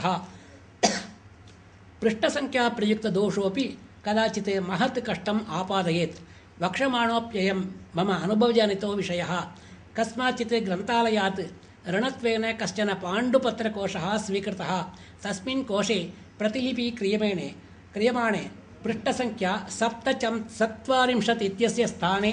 पृष्ठसङ्ख्याप्रयुक्तदोषोऽपि कदाचित् महत् कष्टम् आपादयेत्। वक्ष्यमाणोऽप्ययं मम अनुभवजनितो विषयः। कस्माचित् ग्रन्थालयात् ऋणत्वेन कश्चन पाण्डुपत्रकोशः स्वीकृतः। तस्मिन् कोशे प्रतिलिपि क्रियमाणे पृष्ठसङ्ख्या 47 इत्यस्य स्थाने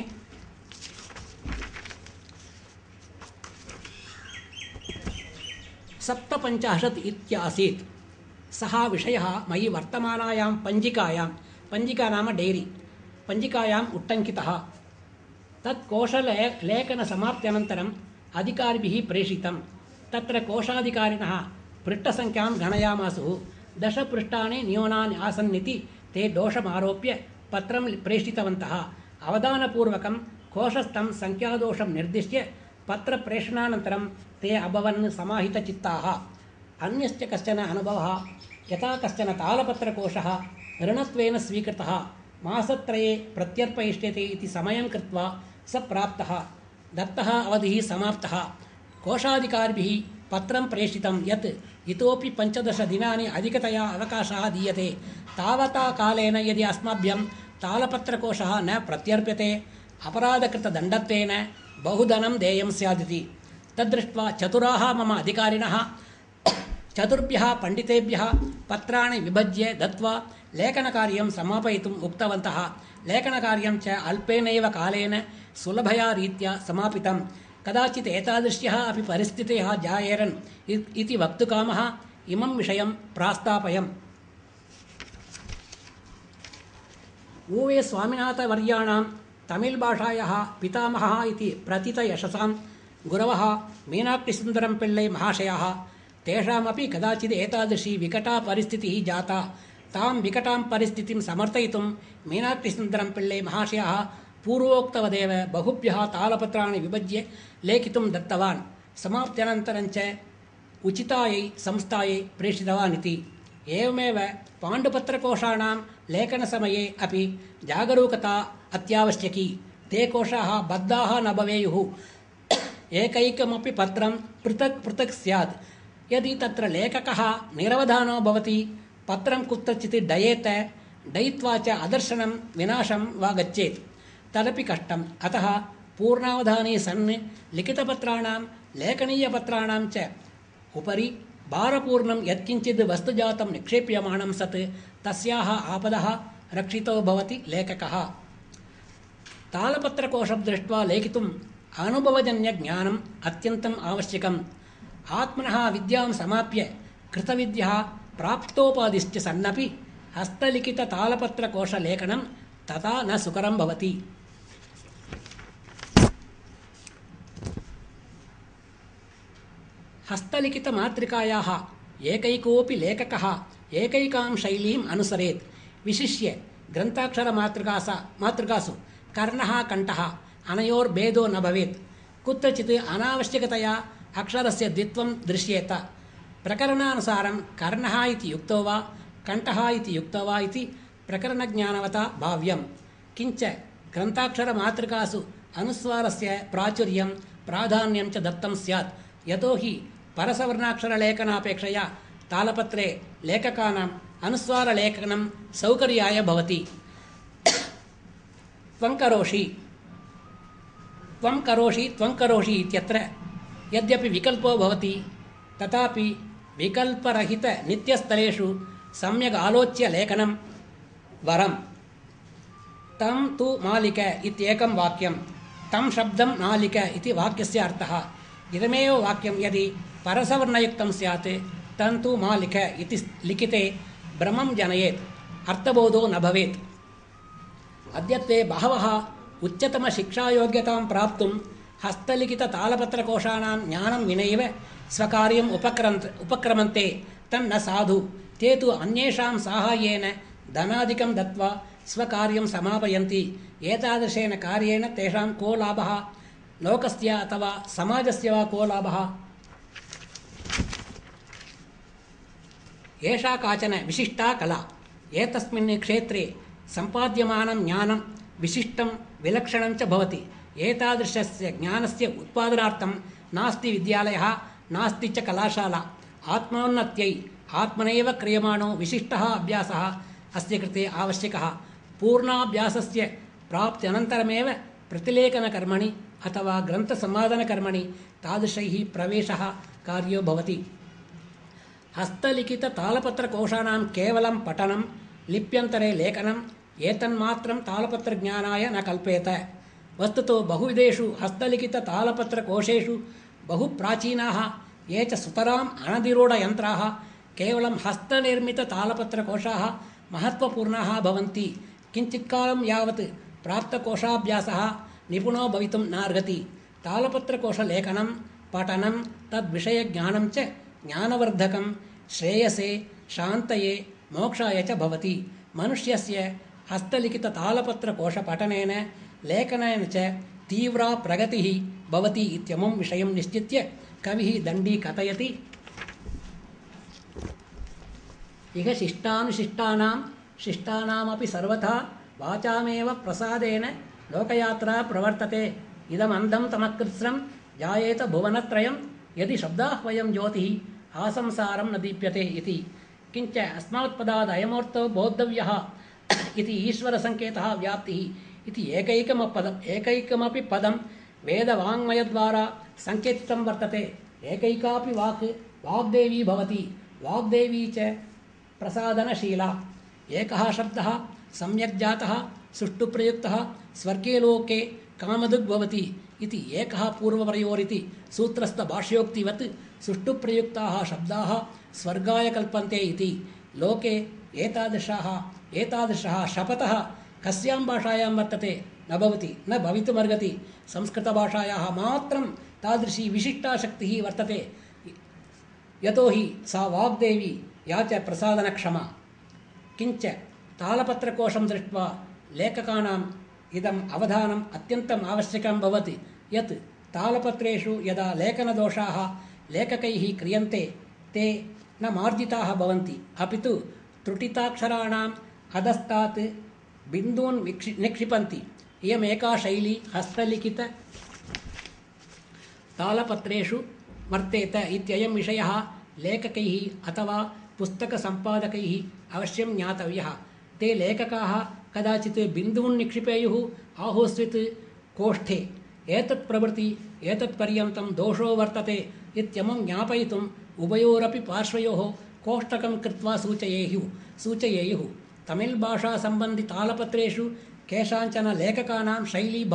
57 इत्यासीत्। सः विषयः मयि वर्तमानायां पञ्जिका नाम डैरी पञ्जिकायाम् उट्टङ्कितः। तत् कोशलेखनसमाप्त्यनन्तरम् अधिकारिभिः प्रेषितं। तत्र कोशाधिकारिणः पृष्ठसङ्ख्यां गणयामासुः। 10 पृष्ठानि न्यूनानि आसन्निति ते दोषमारोप्य पत्रं प्रेषितवन्तः। अवधानपूर्वकं कोशस्थं सङ्ख्यादोषं निर्दिश्य पत्रप्रेषणानन्तरं ते अभवन् समाहितचित्ताः। अन्यश्च कश्चन अनुभवः। यथा कश्चन तालपत्रकोशः ऋणत्वेन स्वीकृतः, मासत्रये प्रत्यर्पयिष्यते इति समयं कृत्वा स प्राप्तः। दत्तः अवधिः समाप्तः। कोशाधिकारिभिः पत्रं प्रेषितं यत् इतोपि 15 दिनानि अधिकतया अवकाशः दीयते। तावता कालेन यदि अस्मभ्यं तालपत्रकोशः न प्रत्यर्प्यते अपराधकृतदण्डत्वेन बहुधनं देयं स्यादिति। तद्दृष्ट्वा चतुराः मम अधिकारिणः 4 पण्डितेभ्यः पत्राणि विभज्य दत्वा लेखनकार्यं समापयितुम् उक्तवन्तः। लेखनकार्यं च अल्पेनैव कालेन सुलभया रीत्या समापितं। कदाचित् एतादृश्यः अपि परिस्थितयः जायेरन् इति वक्तुकामः इमं विषयं प्रास्तापयम्। उ.वे. स्वामिनाथवर्याणां तमिळ् भाषायाः पितामहः इति प्रथितयशसां गुरवः मीनाक्षिसुन्दरं पिळ्ळै महाशयाः। तेषामपि कदाचित् एतादृशी विकटा परिस्थितिः जाता। तां विकटां परिस्थितिं समर्थयितुं मीनाक्षिसुन्दरं पिळ्ळै महाशयाः पूर्वोक्तवदेव बहुभ्यः तालपत्राणि विभज्य लेखितुं दत्तवान्। समाप्त्यनन्तरञ्च उचितायै संस्थायै प्रेषितवान् इति। एवमेव पाण्डुपत्रकोशानां लेखनसमये अपि जागरूकता अत्यावश्यकी। ते कोशाः बद्धाः न भवेयुः। एकैकमपि पत्रं पृथक् पृथक् स्यात्। यदि तत्र लेखकः निरवधानो भवति पत्रं कुत्रचित् डयेत, डयित्वा च अदर्शनं विनाशं वा गच्छेत्, तदपि कष्टम्। अतः पूर्णावधानी सन् लिखितपत्राणां लेखनीयपत्राणां च उपरि भारपूर्णं यत्किञ्चित् वस्तुजातं निक्षेप्यमाणं सत् तस्याः आपदः रक्षितो भवति लेखकः। तालपत्रकोशं दृष्ट्वा लेखितुम् अनुभवजन्यज्ञानम् अत्यन्तम् आवश्यकम्। आत्मनः विद्यां समाप्य कृतविद्यः प्राप्तोपाधिश्च सन्नपि हस्तलिखिततालपत्रकोशलेखनं तथा न सुकरं भवति। हस्तलिखितमातृकायाः एकैकोऽपि लेखकः एकैकां शैलीम् अनुसरेत्। विशिष्य ग्रन्थाक्षरमातृकासु कर्णः कण्ठः अनयोर्भेदो न भवेत्। कुत्रचित् अनावश्यकतया अक्षरस्य द्वित्वं दृश्येत। प्रकरणानुसारं कर्णः इति युक्तो वा कण्ठः इति युक्तो वा इति प्रकरणज्ञानवता भाव्यं। किञ्च ग्रन्थाक्षरमातृकासु अनुस्वारस्य प्राचुर्यं प्राधान्यं च दत्तं स्यात्। यतोहि परसवर्णाक्षरलेखनापेक्षया तालपत्रे लेखकानाम् अनुस्वारलेखनं सौकर्याय भवति। त्वं करोषि इत्यत्र यद्यपि विकल्पो भवति तथापि विकल्परहितनित्यस्थलेषु सम्यक् आलोच्य लेखनं वरम्। तं तु मालिक इत्येकं वाक्यं, तं शब्दं मालिक इति वाक्यस्य अर्थः। इदमेव वाक्यं यदि परसवर्णयुक्तं स्यात् तं तु मालिक इति लिखिते भ्रमं जनयेत्, अर्थबोधो न भवेत्। अद्यत्वे बहवः उच्चतमशिक्षायोग्यतां प्राप्तुं हस्तलिखिततालपत्रकोशानां ज्ञानं विनैव स्वकार्यम् उपक्रमन्ते। तन्न साधु ते तु अन्येषां साहाय्येन धनादिकं दत्त्वा स्वकार्यं समापयन्ति। एतादृशेन कार्येण तेषां को लाभः? लोकस्य अथवा समाजस्य वा को लाभः? एषा काचन विशिष्टा कला। एतस्मिन् क्षेत्रे सम्पाद्यमानं ज्ञानं विशिष्टं विलक्षणं च भवति। एतादृशस्य ज्ञानस्य उत्पादनार्थं नास्ति विद्यालयः, नास्ति च कलाशाला। आत्मोन्नत्यै आत्मनैव क्रियमाणो विशिष्टः अभ्यासः अस्य कृते आवश्यकः। पूर्णाभ्यासस्य प्राप्त्यनन्तरमेव प्रतिलेखनकर्मणि अथवा ग्रन्थसम्पादनकर्मणि तादृशैः प्रवेशः कार्यो भवति। हस्तलिखिततालपत्रकोशानां केवलं पठनं, लिप्यन्तरे लेखनम् एतन्मात्रं तालपत्रज्ञानाय न कल्पेत। वस्तुतो बहुविधेषु हस्तलिखिततालपत्रकोशेषु बहुप्राचीनाः ये च सुतराम् अनधिरूढयन्त्राः केवलं हस्तनिर्मिततालपत्रकोशाः महत्त्वपूर्णाः भवन्ति। किञ्चित्कालं यावत् प्राप्तकोशाभ्यासः निपुणो भवितुं नार्हति। तालपत्रकोशलेखनं, पठनं, तद्विषयज्ञानं च ज्ञानवर्धकं, श्रेयसे, शान्तये, मोक्षाय च भवति। मनुष्यस्य हस्तलिखिततालपत्रकोशपठनेन लेखनेन च तीव्रा प्रगतिः भवति इत्यमुं विषयं निश्चित्य कविः दण्डी कथयति। इह शिष्टानामपि सर्वथा वाचामेव प्रसादेन लोकयात्रा प्रवर्तते। इदमन्धं तमकृत्स्नं जायेत भुवनत्रयं यदि शब्दाह्वयं ज्योतिः आसंसारं न दीप्यते इति। किञ्च अस्मात्पदाद् अयमूर्तो बोद्धव्यः इति ईश्वरसङ्केतः व्याप्तिः इति एकैकमपि पदं वेदवाङ्मयद्वारा सङ्केतितं वर्तते। एकैकापि वाग्देवी भवति। वाग्देवी च प्रसादनशीला। एकः शब्दः सम्यक् जातः सुष्ठुप्रयुक्तः स्वर्गे लोके कामदुग्भवति इति एकः पूर्वपरयोरिति सूत्रस्थभाष्योक्तिवत् सुष्ठुप्रयुक्ताः शब्दाः स्वर्गाय कल्पन्ते इति। लोके एतादृशः शपथः कस्यां भाषायां वर्तते? न भवति, न भवितुमर्हति। संस्कृतभाषायाः मात्रं तादृशी विशिष्टा शक्तिः वर्तते। यतो हि सा वाग्देवी या च प्रसादनक्षमा। किञ्च तालपत्रकोशं दृष्ट्वा लेखकानाम् इदम् अवधानम् अत्यन्तम् आवश्यकं भवति यत् तालपत्रेषु यदा लेखनदोषाः लेखकैः क्रियन्ते ते न मार्जिताः भवन्ति, अपि तु त्रुटिताक्षराणाम् अधस्तात् बिन्दून् निक्षिपन्ति। इयमेका शैली हस्तलिखित तालपत्रेषु वर्तेत इत्ययं विषयः लेखकैः अथवा पुस्तकसम्पादकैः अवश्यं ज्ञातव्यः। ते लेखकाः कदाचित् बिन्दून् निक्षिपेयुः आहोस्वित् कोष्ठे। एतत् प्रभृति एतत्पर्यन्तं दोषो वर्तते इत्यमुं ज्ञापयितुम् उभयोरपि पार्श्वयोः कोष्टकं कृत्वा सूचयेयुः। तमिळ् भाषासम्बन्धितालपत्रेषु केषाञ्चन लेखकानां शैली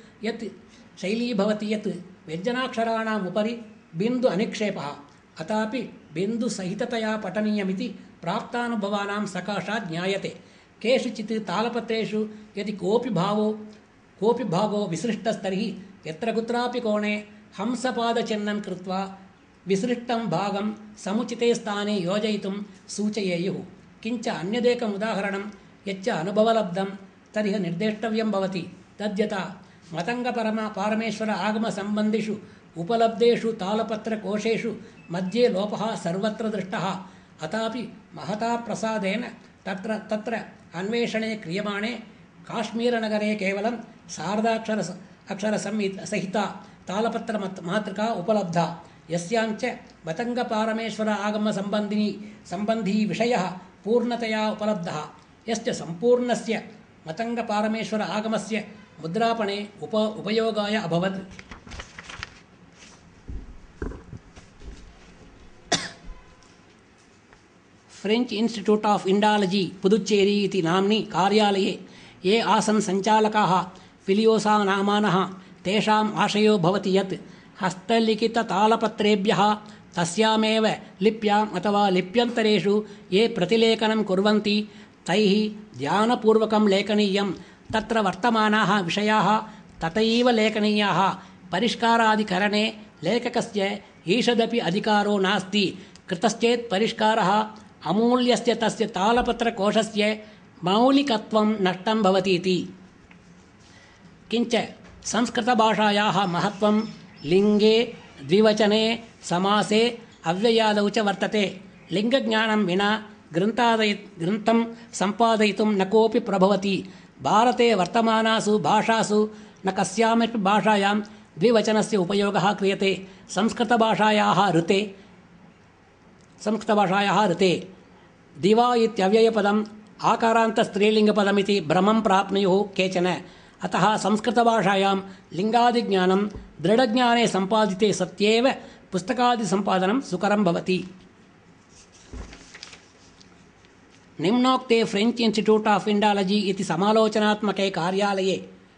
भवति यत् व्यञ्जनाक्षराणाम् उपरि बिन्दु अनिक्षेपः। अथापि बिन्दुसहिततया पठनीयमिति प्राप्तानुभवानां सकाशात् ज्ञायते। केषुचित् तालपत्रेषु यदि कोऽपि भागो विसृष्टस्तर्हि यत्र कुत्रापि कोणे हंसपादचिह्नं कृत्वा विसृष्टं भागं समुचिते स्थाने योजयितुं सूचयेयुः। किञ्च अन्यदेकम् उदाहरणं यच्च अनुभवलब्धं तर्हि निर्देष्टव्यं भवति। तद्यथा मतङ्गपारमेश्वर आगमसम्बन्धिषु उपलब्धेषु तालपत्रकोशेषु मध्ये लोपः सर्वत्र दृष्टः। अथापि महता प्रसादेन तत्र अन्वेषणे क्रियमाणे काश्मीरनगरे केवलं शारदाक्षरसहिता तालपत्रमातृका उपलब्धा, यस्याञ्च मतङ्गपारमेश्वर आगमसम्बन्धी विषयः पूर्णतया उपलब्धः। यश्च सम्पूर्णस्य मतङ्गपारमेश्वर आगमस्य मुद्रापणे उपयोगाय अभवत्। French institute of Indology Puducherry इति नाम्नि कार्यालये ये आसन् सञ्चालकाः फिलियोसा नामानः, तेषाम् आशयो भवति यत् हस्तलिखिततालपत्रेभ्यः तस्यामेव लिप्याम् अथवा लिप्यन्तरेषु ये प्रतिलेखनं कुर्वन्ति तैः ध्यानपूर्वकं लेखनीयं। तत्र वर्तमानाः विषयाः तथैव लेखनीयाः। परिष्कारादिकरणे लेखकस्य ईषदपि अधिकारो नास्ति। कृतश्चेत् परिष्कारः अमूल्यस्य तस्य तालपत्रकोशस्य मौलिकत्वं नष्टं भवति इति। किञ्च संस्कृतभाषायाः महत्त्वं लिङ्गे, द्विवचने, समासे, अव्ययादौ च वर्तते। लिङ्गज्ञानं विना ग्रन्थं सम्पादयितुं न कोऽपि प्रभवति। भारते वर्तमानासु भाषासु न कस्यामपि भाषायां द्विवचनस्य उपयोगः क्रियते। संस्कृतभाषायाः ऋते दिवा इत्यव्ययपदम् आकारान्तस्त्रीलिङ्गपदमिति भ्रमं प्राप्नुयुः केचन। अतः संस्कृतभाषायां लिङ्गादिज्ञानं दृढज्ञाने सम्पादिते सत्येव पुस्तकादिसम्पादनं सुकरं भवति। निम्नोक्ते फ्रेञ्च् इन्स्टिट्यूट् आफ् इण्डालजि इति समालोचनात्मके कार्यालये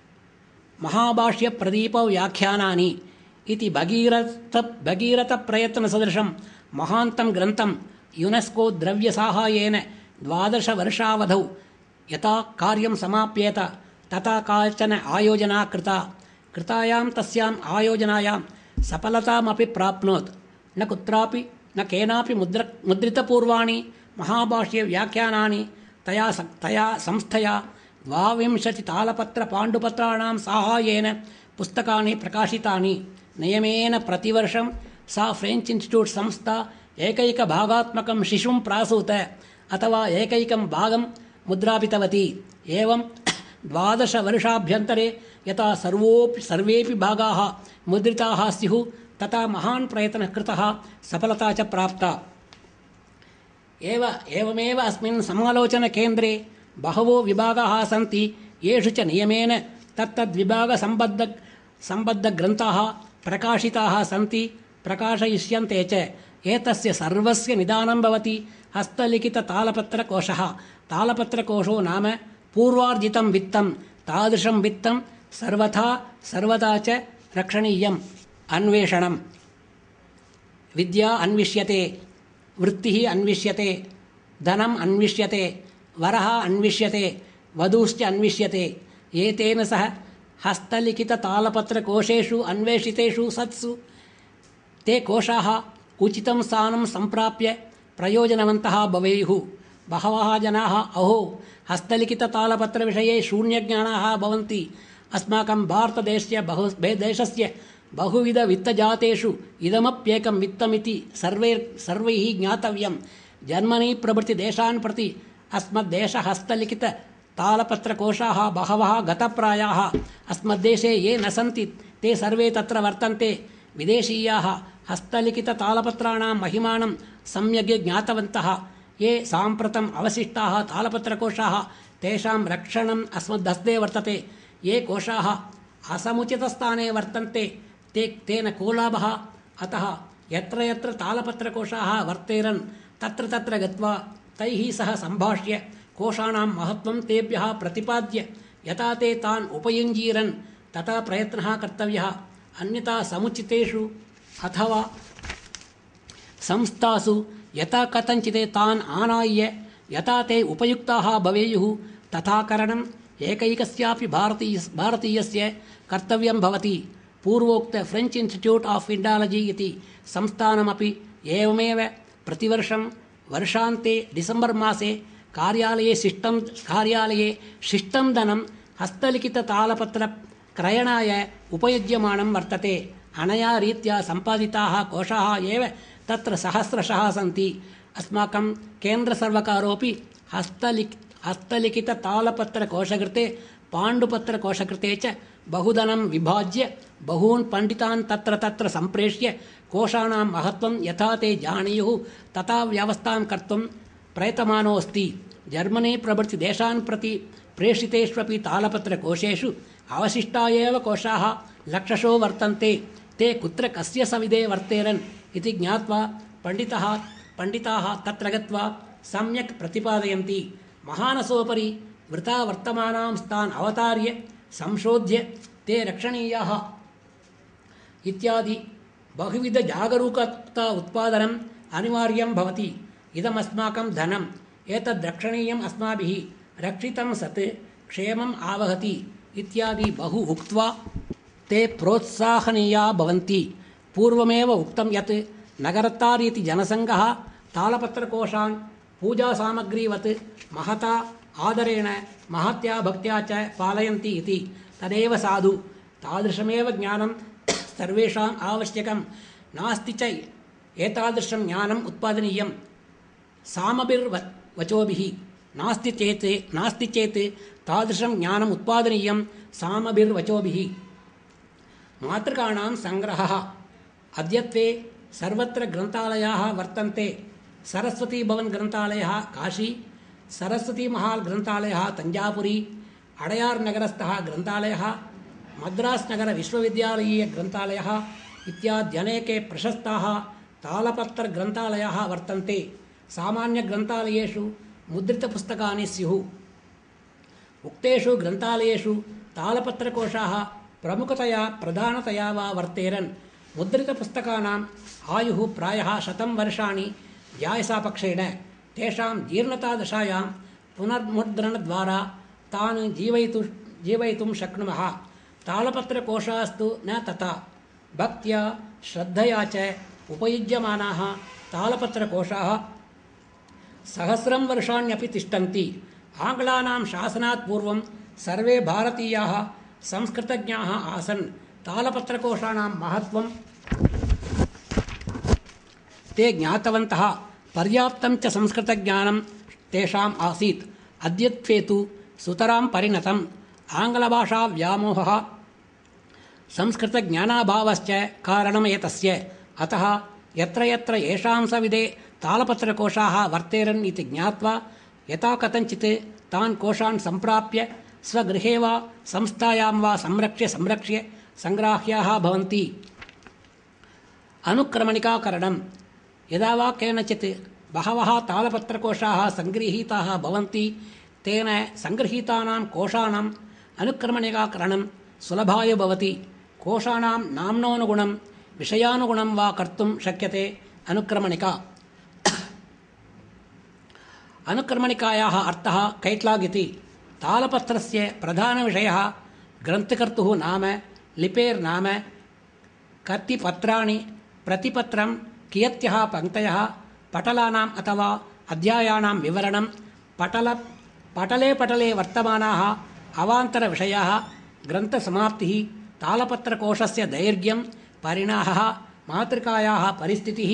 महाभाष्यप्रदीपव्याख्यानानि इति भगीरथप्रयत्नसदृशं महान्तं ग्रन्थं युनेस्को द्रव्यसाहाय्येन 12 वर्षावधौ यथा कार्यं समाप्येत तथा काचन आयोजना कृतायां तस्याम् आयोजनायां सफलतामपि प्राप्नोत्। न कुत्रापि न केनापि मुद्रितपूर्वाणि महाभाष्यव्याख्यानानि तया संस्थया 22 तालपत्रपाण्डुपत्राणां साहाय्येन पुस्तकानि प्रकाशितानि। नियमेन प्रतिवर्षं सा फ्रेञ्च् इन्स्टिट्यूट् संस्था एकैकभागात्मकं शिशुं प्रासूत अथवा एकैकं भागं मुद्रापितवती। एवं 12 वर्षाभ्यन्तरे यथा सर्वेपि भागाः मुद्रिताः स्युः तथा महान् प्रयत्नः कृतः, सफलता च प्राप्ता। एवमेव अस्मिन् समालोचनकेन्द्रे बहवो विभागाः सन्ति, येषु च नियमेन तत्तद्विभागसम्बद्धग्रन्थाः प्रकाशिताः सन्ति, प्रकाशयिष्यन्ते च। एतस्य सर्वस्य निदानं भवति हस्तलिखिततालपत्रकोशः। तालपत्रकोशो नाम पूर्वार्जितं वित्तं। तादृशं वित्तं सर्वदा च रक्षणीयम्। अन्वेषणं विद्या अन्विष्यते, वृत्तिः अन्विष्यते, धनम् अन्विष्यते, वरः अन्विष्यते, वधूश्च अन्विष्यते। एतेन सह हस्तलिखिततालपत्रकोशेषु अन्वेषितेषु सत्सु ते कोशाः उचितं स्थानं सम्प्राप्य प्रयोजनवन्तः भवेयुः। बहवः जनाः अहो हस्तलिखिततालपत्रविषये शून्यज्ञानाः भवन्ति। अस्माकं भारतदेशस्य बहुविधवित्तजातेषु इदमप्येकं वित्तमिति सर्वैः ज्ञातव्यं। जर्मनी प्रभृति देशान् प्रति अस्मद्देशहस्तलिखिततालपत्रकोशाः बहवः गतप्रायाः। अस्मद्देशे ये न सन्ति ते सर्वे तत्र वर्तन्ते। विदेशीयाः हस्तलिखिततालपत्राणां महिमानं सम्यग् ज्ञातवन्तः। ये साम्प्रतम् अवशिष्टाः तालपत्रकोशाः तेषां रक्षणम् अस्मद्हस्ते वर्तते। ये कोशाः असमुचितस्थाने वर्तन्ते तेन को लाभः। अतः यत्र यत्र तालपत्रकोशाः वर्तेरन् तत्र गत्वा तैः सह सम्भाष्य कोशानां महत्त्वं तेभ्यः प्रतिपाद्य यथा ते तान् उपयुञ्जीरन् तथा प्रयत्नः कर्तव्यः। अन्यथा समुचितेषु अथवा संस्थासु यथा कथञ्चित् तान् आनाय्य यथा ते उपयुक्ताः भवेयुः तथा करणम् एकैकस्यापि भारतीयस्य कर्तव्यं भवति। पूर्वोक्त फ्रेञ्च् इन्स्टिट्यूट् आफ् इण्डालजि इति संस्थानमपि एवमेव प्रतिवर्षं वर्षान्ते डिसेम्बर् मासे कार्यालये शिष्टं धनं हस्तलिखिततालपत्रक्रयणाय उपयुज्यमानं वर्तते। अनया रीत्या सम्पादिताः कोशाः एव तत्र सहस्रशः सन्ति। अस्माकं केन्द्रसर्वकारोऽपि हस्तलिखिततालपत्रकोशकृते पाण्डुपत्रकोशकृते च बहुधनं विभाज्य बहून् पण्डितान् तत्र सम्प्रेष्य कोशानां महत्त्वं यथा ते जानीयुः तथा व्यवस्थां कर्तुं प्रयतमानोऽस्ति। जर्मनी प्रभृति देशान् प्रति प्रेषितेष्वपि तालपत्रकोशेषु अवशिष्टा एव कोशाः लक्षशो वर्तन्ते। ते कुत्र कस्य सविधे वर्तेरन् इति ज्ञात्वा पण्डिताः तत्र गत्वा सम्यक् प्रतिपादयन्ति। महानसोपरि वृथा वर्तमानां स्थान् अवतार्य संशोध्य ते रक्षणीयाः इत्यादि बहुविधजागरूकता उत्पादनम् अनिवार्यं भवति। इदमस्माकं धनम्, एतद्रक्षणीयम् अस्माभिः, रक्षितं सत् क्षेमम् आवहति इत्यादि बहु उक्त्वा ते प्रोत्साहनीया भवन्ति। पूर्वमेव उक्तं यत् नगरत्तार् इति जनसङ्घः तालपत्रकोशान् पूजासामग्रीवत् महता आदरेण महत्या भक्त्या च पालयन्ति इति तदेव साधु। तादृशमेव ज्ञानं सर्वेषाम् आवश्यकं नास्ति च एतादृशं ज्ञानम् उत्पादनीयं सामभिर्वचोभिः। नास्ति चेत् तादृशं ज्ञानम् उत्पादनीयं सामभिर्वचोभिः। मातृकाणां सङ्ग्रहः। अद्यत्वे सर्वत्र ग्रन्थालयाः वर्तन्ते। सरस्वती भवन ग्रन्थालयः काशी, सरस्वती महाल् ग्रन्थालयः तञ्जापुरी, अडयार् नगरस्थः ग्रन्थालयः, मद्रास् नगर विश्वविद्यालयीय ग्रन्थालयः इत्याद्यनेके प्रशस्ताः तालपत्रग्रन्थालयाः वर्तन्ते। सामान्यग्रन्थालयेषु मुद्रितपुस्तकानि स्युः। उक्तेषु ग्रन्थालयेषु तालपत्रकोशाः प्रधानतया वा वर्तेरन्। मुद्रितपुस्तकानाम् आयुः प्रायः 100 वर्षाणि जायसापक्षेण। तेषां जीर्णतादशायां पुनर्मुद्रणद्वारा तान् जीवयितुं शक्नुमः। तालपत्रकोशास्तु न तथा। भक्त्या श्रद्धया च उपयुज्यमानाः तालपत्रकोशाः 1000 वर्षाण्यपि तिष्ठन्ति। आङ्ग्लानां शासनात् पूर्वं सर्वे भारतीयाः संस्कृतज्ञाः आसन्। तालपत्रकोशानां महत्त्वं ते ज्ञातवन्तः। पर्याप्तं च संस्कृतज्ञानं तेषाम् आसीत्। अद्यत्वे तु सुतरां परिणतम्। आङ्ग्लभाषाव्यामोहः संस्कृतज्ञानाभावश्च कारणमेतस्य। अतः यत्र यत्र येषां सविधे तालपत्रकोशाः वर्तेरन् इति ज्ञात्वा यथा कथञ्चित् तान् कोशान् सम्प्राप्य स्वगृहे वा संस्थायां वा संरक्ष्य सङ्ग्राह्याः भवन्ति। अनुक्रमणिकाकरणं। यदा वा केनचित् बहवः तालपत्रकोशाः सङ्गृहीताः भवन्ति तेन सङ्गृहीतानां कोशानाम् अनुक्रमणिकाकरणं सुलभाय भवति। कोशानां नाम्नोऽनुगुणं विषयानुगुणं वा कर्तुं शक्यते अनुक्रमणिका। अनुक्रमणिकायाः अर्थः कैटलाग् इति। तालपत्रस्य प्रधानविषयः ग्रन्थकर्तुः नाम, लिपेर्नाम, कति पत्राणि, प्रतिपत्रं, कियत्यः पङ्क्तयः, पटलानाम् अथवा अध्यायानां विवरणं, पटले वर्तमानाः अवान्तरविषयाः, ग्रन्थसमाप्तिः, तालपत्रकोशस्य दैर्घ्यं, परिणाहः, मातृकायाः परिस्थितिः,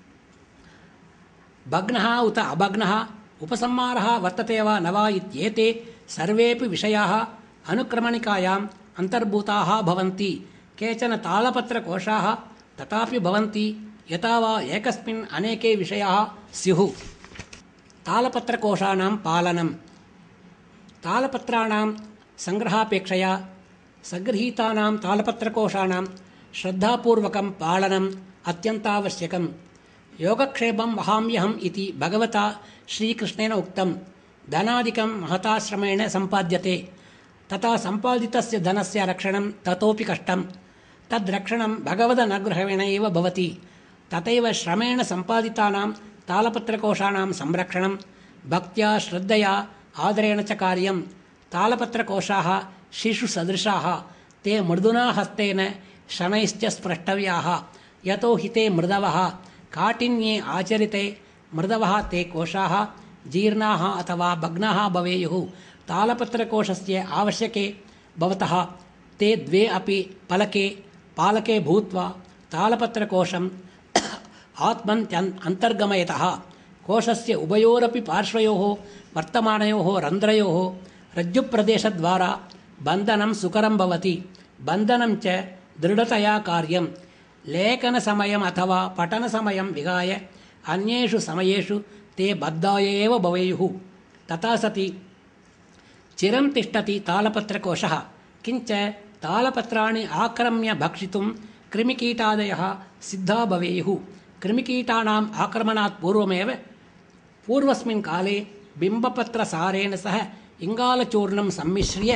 भग्नः उत अभग्नः, उपसंहारः वर्तते वा न वा इत्येते सर्वेपि विषयाः अनुक्रमणिकायाम् अन्तर्भूताः भवन्ति। केचन तालपत्रकोशाः तथापि भवन्ति यथा वा एकस्मिन् अनेके विषयाः स्युः। तालपत्रकोशानां पालनं। तालपत्राणां सङ्ग्रहापेक्षया सङ्गृहीतानां तालपत्रकोशानां श्रद्धापूर्वकं पालनम् अत्यन्तावश्यकं। योगक्षेमं वहाम्यहम् इति भगवता श्रीकृष्णेन उक्तं। धनादिकं महता श्रमेण सम्पाद्यते। तथा सम्पादितस्य धनस्य रक्षणं ततोपि कष्टं। तद्रक्षणं भगवदनुग्रहेण एव भवति। तथैव श्रमेण सम्पादितानां तालपत्रकोशानां संरक्षणं भक्त्या श्रद्धया आदरेण च कार्यं। तालपत्रकोशाः शिशुसदृशाः। ते मृदुना हस्तेन शनैश्च स्पृष्टव्याः। यतो हि ते मृदवः। काठिन्ये आचरिते मृदवः ते कोशाः जीर्णाः अथवा भग्नाः भवेयुः। तालपत्रकोशस्य आवश्यके भवतः ते द्वे अपि पालके भूत्वा तालपत्रकोशम् आत्मन्यन्तर्गमयतः कोशस्य उभयोरपि पार्श्वयोः वर्तमानयोः रन्ध्रयोः रज्जुप्रदेशद्वारा बन्धनं सुकरं भवति। बन्धनं च दृढतया कार्यं। लेखनसमयम् अथवा पठनसमयं विहाय अन्येषु समयेषु ते बद्धाय एव भवेयुः। तथा सति चिरं तिष्ठति तालपत्रकोशः। किञ्च तालपत्राणि आक्रम्य भक्षितुं कृमिकीटादयः सिद्धा भवेयुः। कृमिकीटानाम् आक्रमणात् पूर्वस्मिन् काले बिम्बपत्रसारेण सह इङ्गालचूर्णं सम्मिश्र्य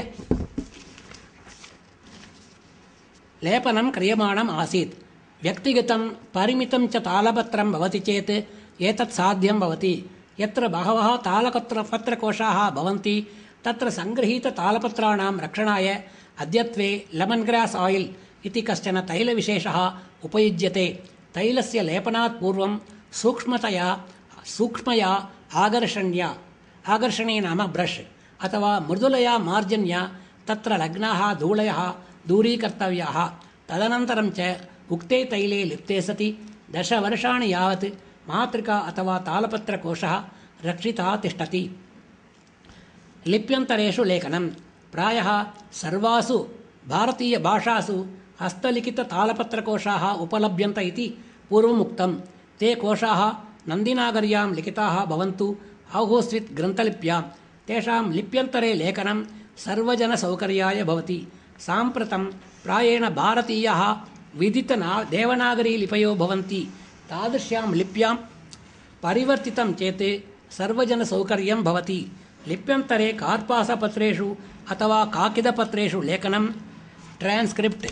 लेपनं क्रियमाणम् आसीत्। व्यक्तिगतं परिमितं च तालपत्रं भवति चेत् एतत् साध्यं भवति। यत्र बहवः तालपत्रकोशाः भवन्ति तत्र सङ्गृहीततालपत्राणां रक्षणाय अद्यत्वे लेमन् ग्रास् आयिल् इति कश्चन तैलविशेषः उपयुज्यते। तैलस्य लेपनात् पूर्वं सूक्ष्मया आकर्षणी नाम ब्रश् अथवा मृदुलया मार्जन्या तत्र लग्नाः धूळयः दूरीकर्तव्याः। तदनन्तरं च उक्ते तैले लिप्ते सति 10 वर्षाणि यावत् मातृका अथवा तालपत्रकोशः रक्षितः तिष्ठति। लिप्यन्तरेषु लेखनं प्रायः सर्वासु भारतीयभाषासु हस्तलिखिततालपत्रकोशाः उपलभ्यन्त इति पूर्वमुक्तं। ते कोशाः नन्दीनागर्यां लिखिताः भवन्तु आहोस्वित् ग्रन्थलिप्यां। तेषां लिप्यन्तरे लेखनं सर्वजनसौकर्याय भवति। साम्प्रतं प्रायेण भारतीयाः देवनागरीलिपयो भवन्ति। तादृश्यां लिप्यां परिवर्तितं चेत् सर्वजनसौकर्यं भवति। लिप्यन्तरे कार्पासपत्रेषु अथवा काकिदपत्रेषु लेखनं ट्रान्स्क्रिप्ट्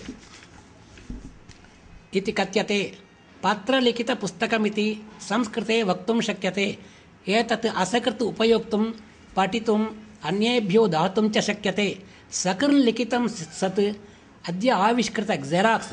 इति कथ्यते। पत्रलिखितपुस्तकमिति संस्कृते वक्तुं शक्यते। एतत् असकृत् उपयोक्तुं पठितुम् अन्येभ्यो दातुं च शक्यते। सकृन्लिखितं सत् अद्य आविष्कृत जेराक्स्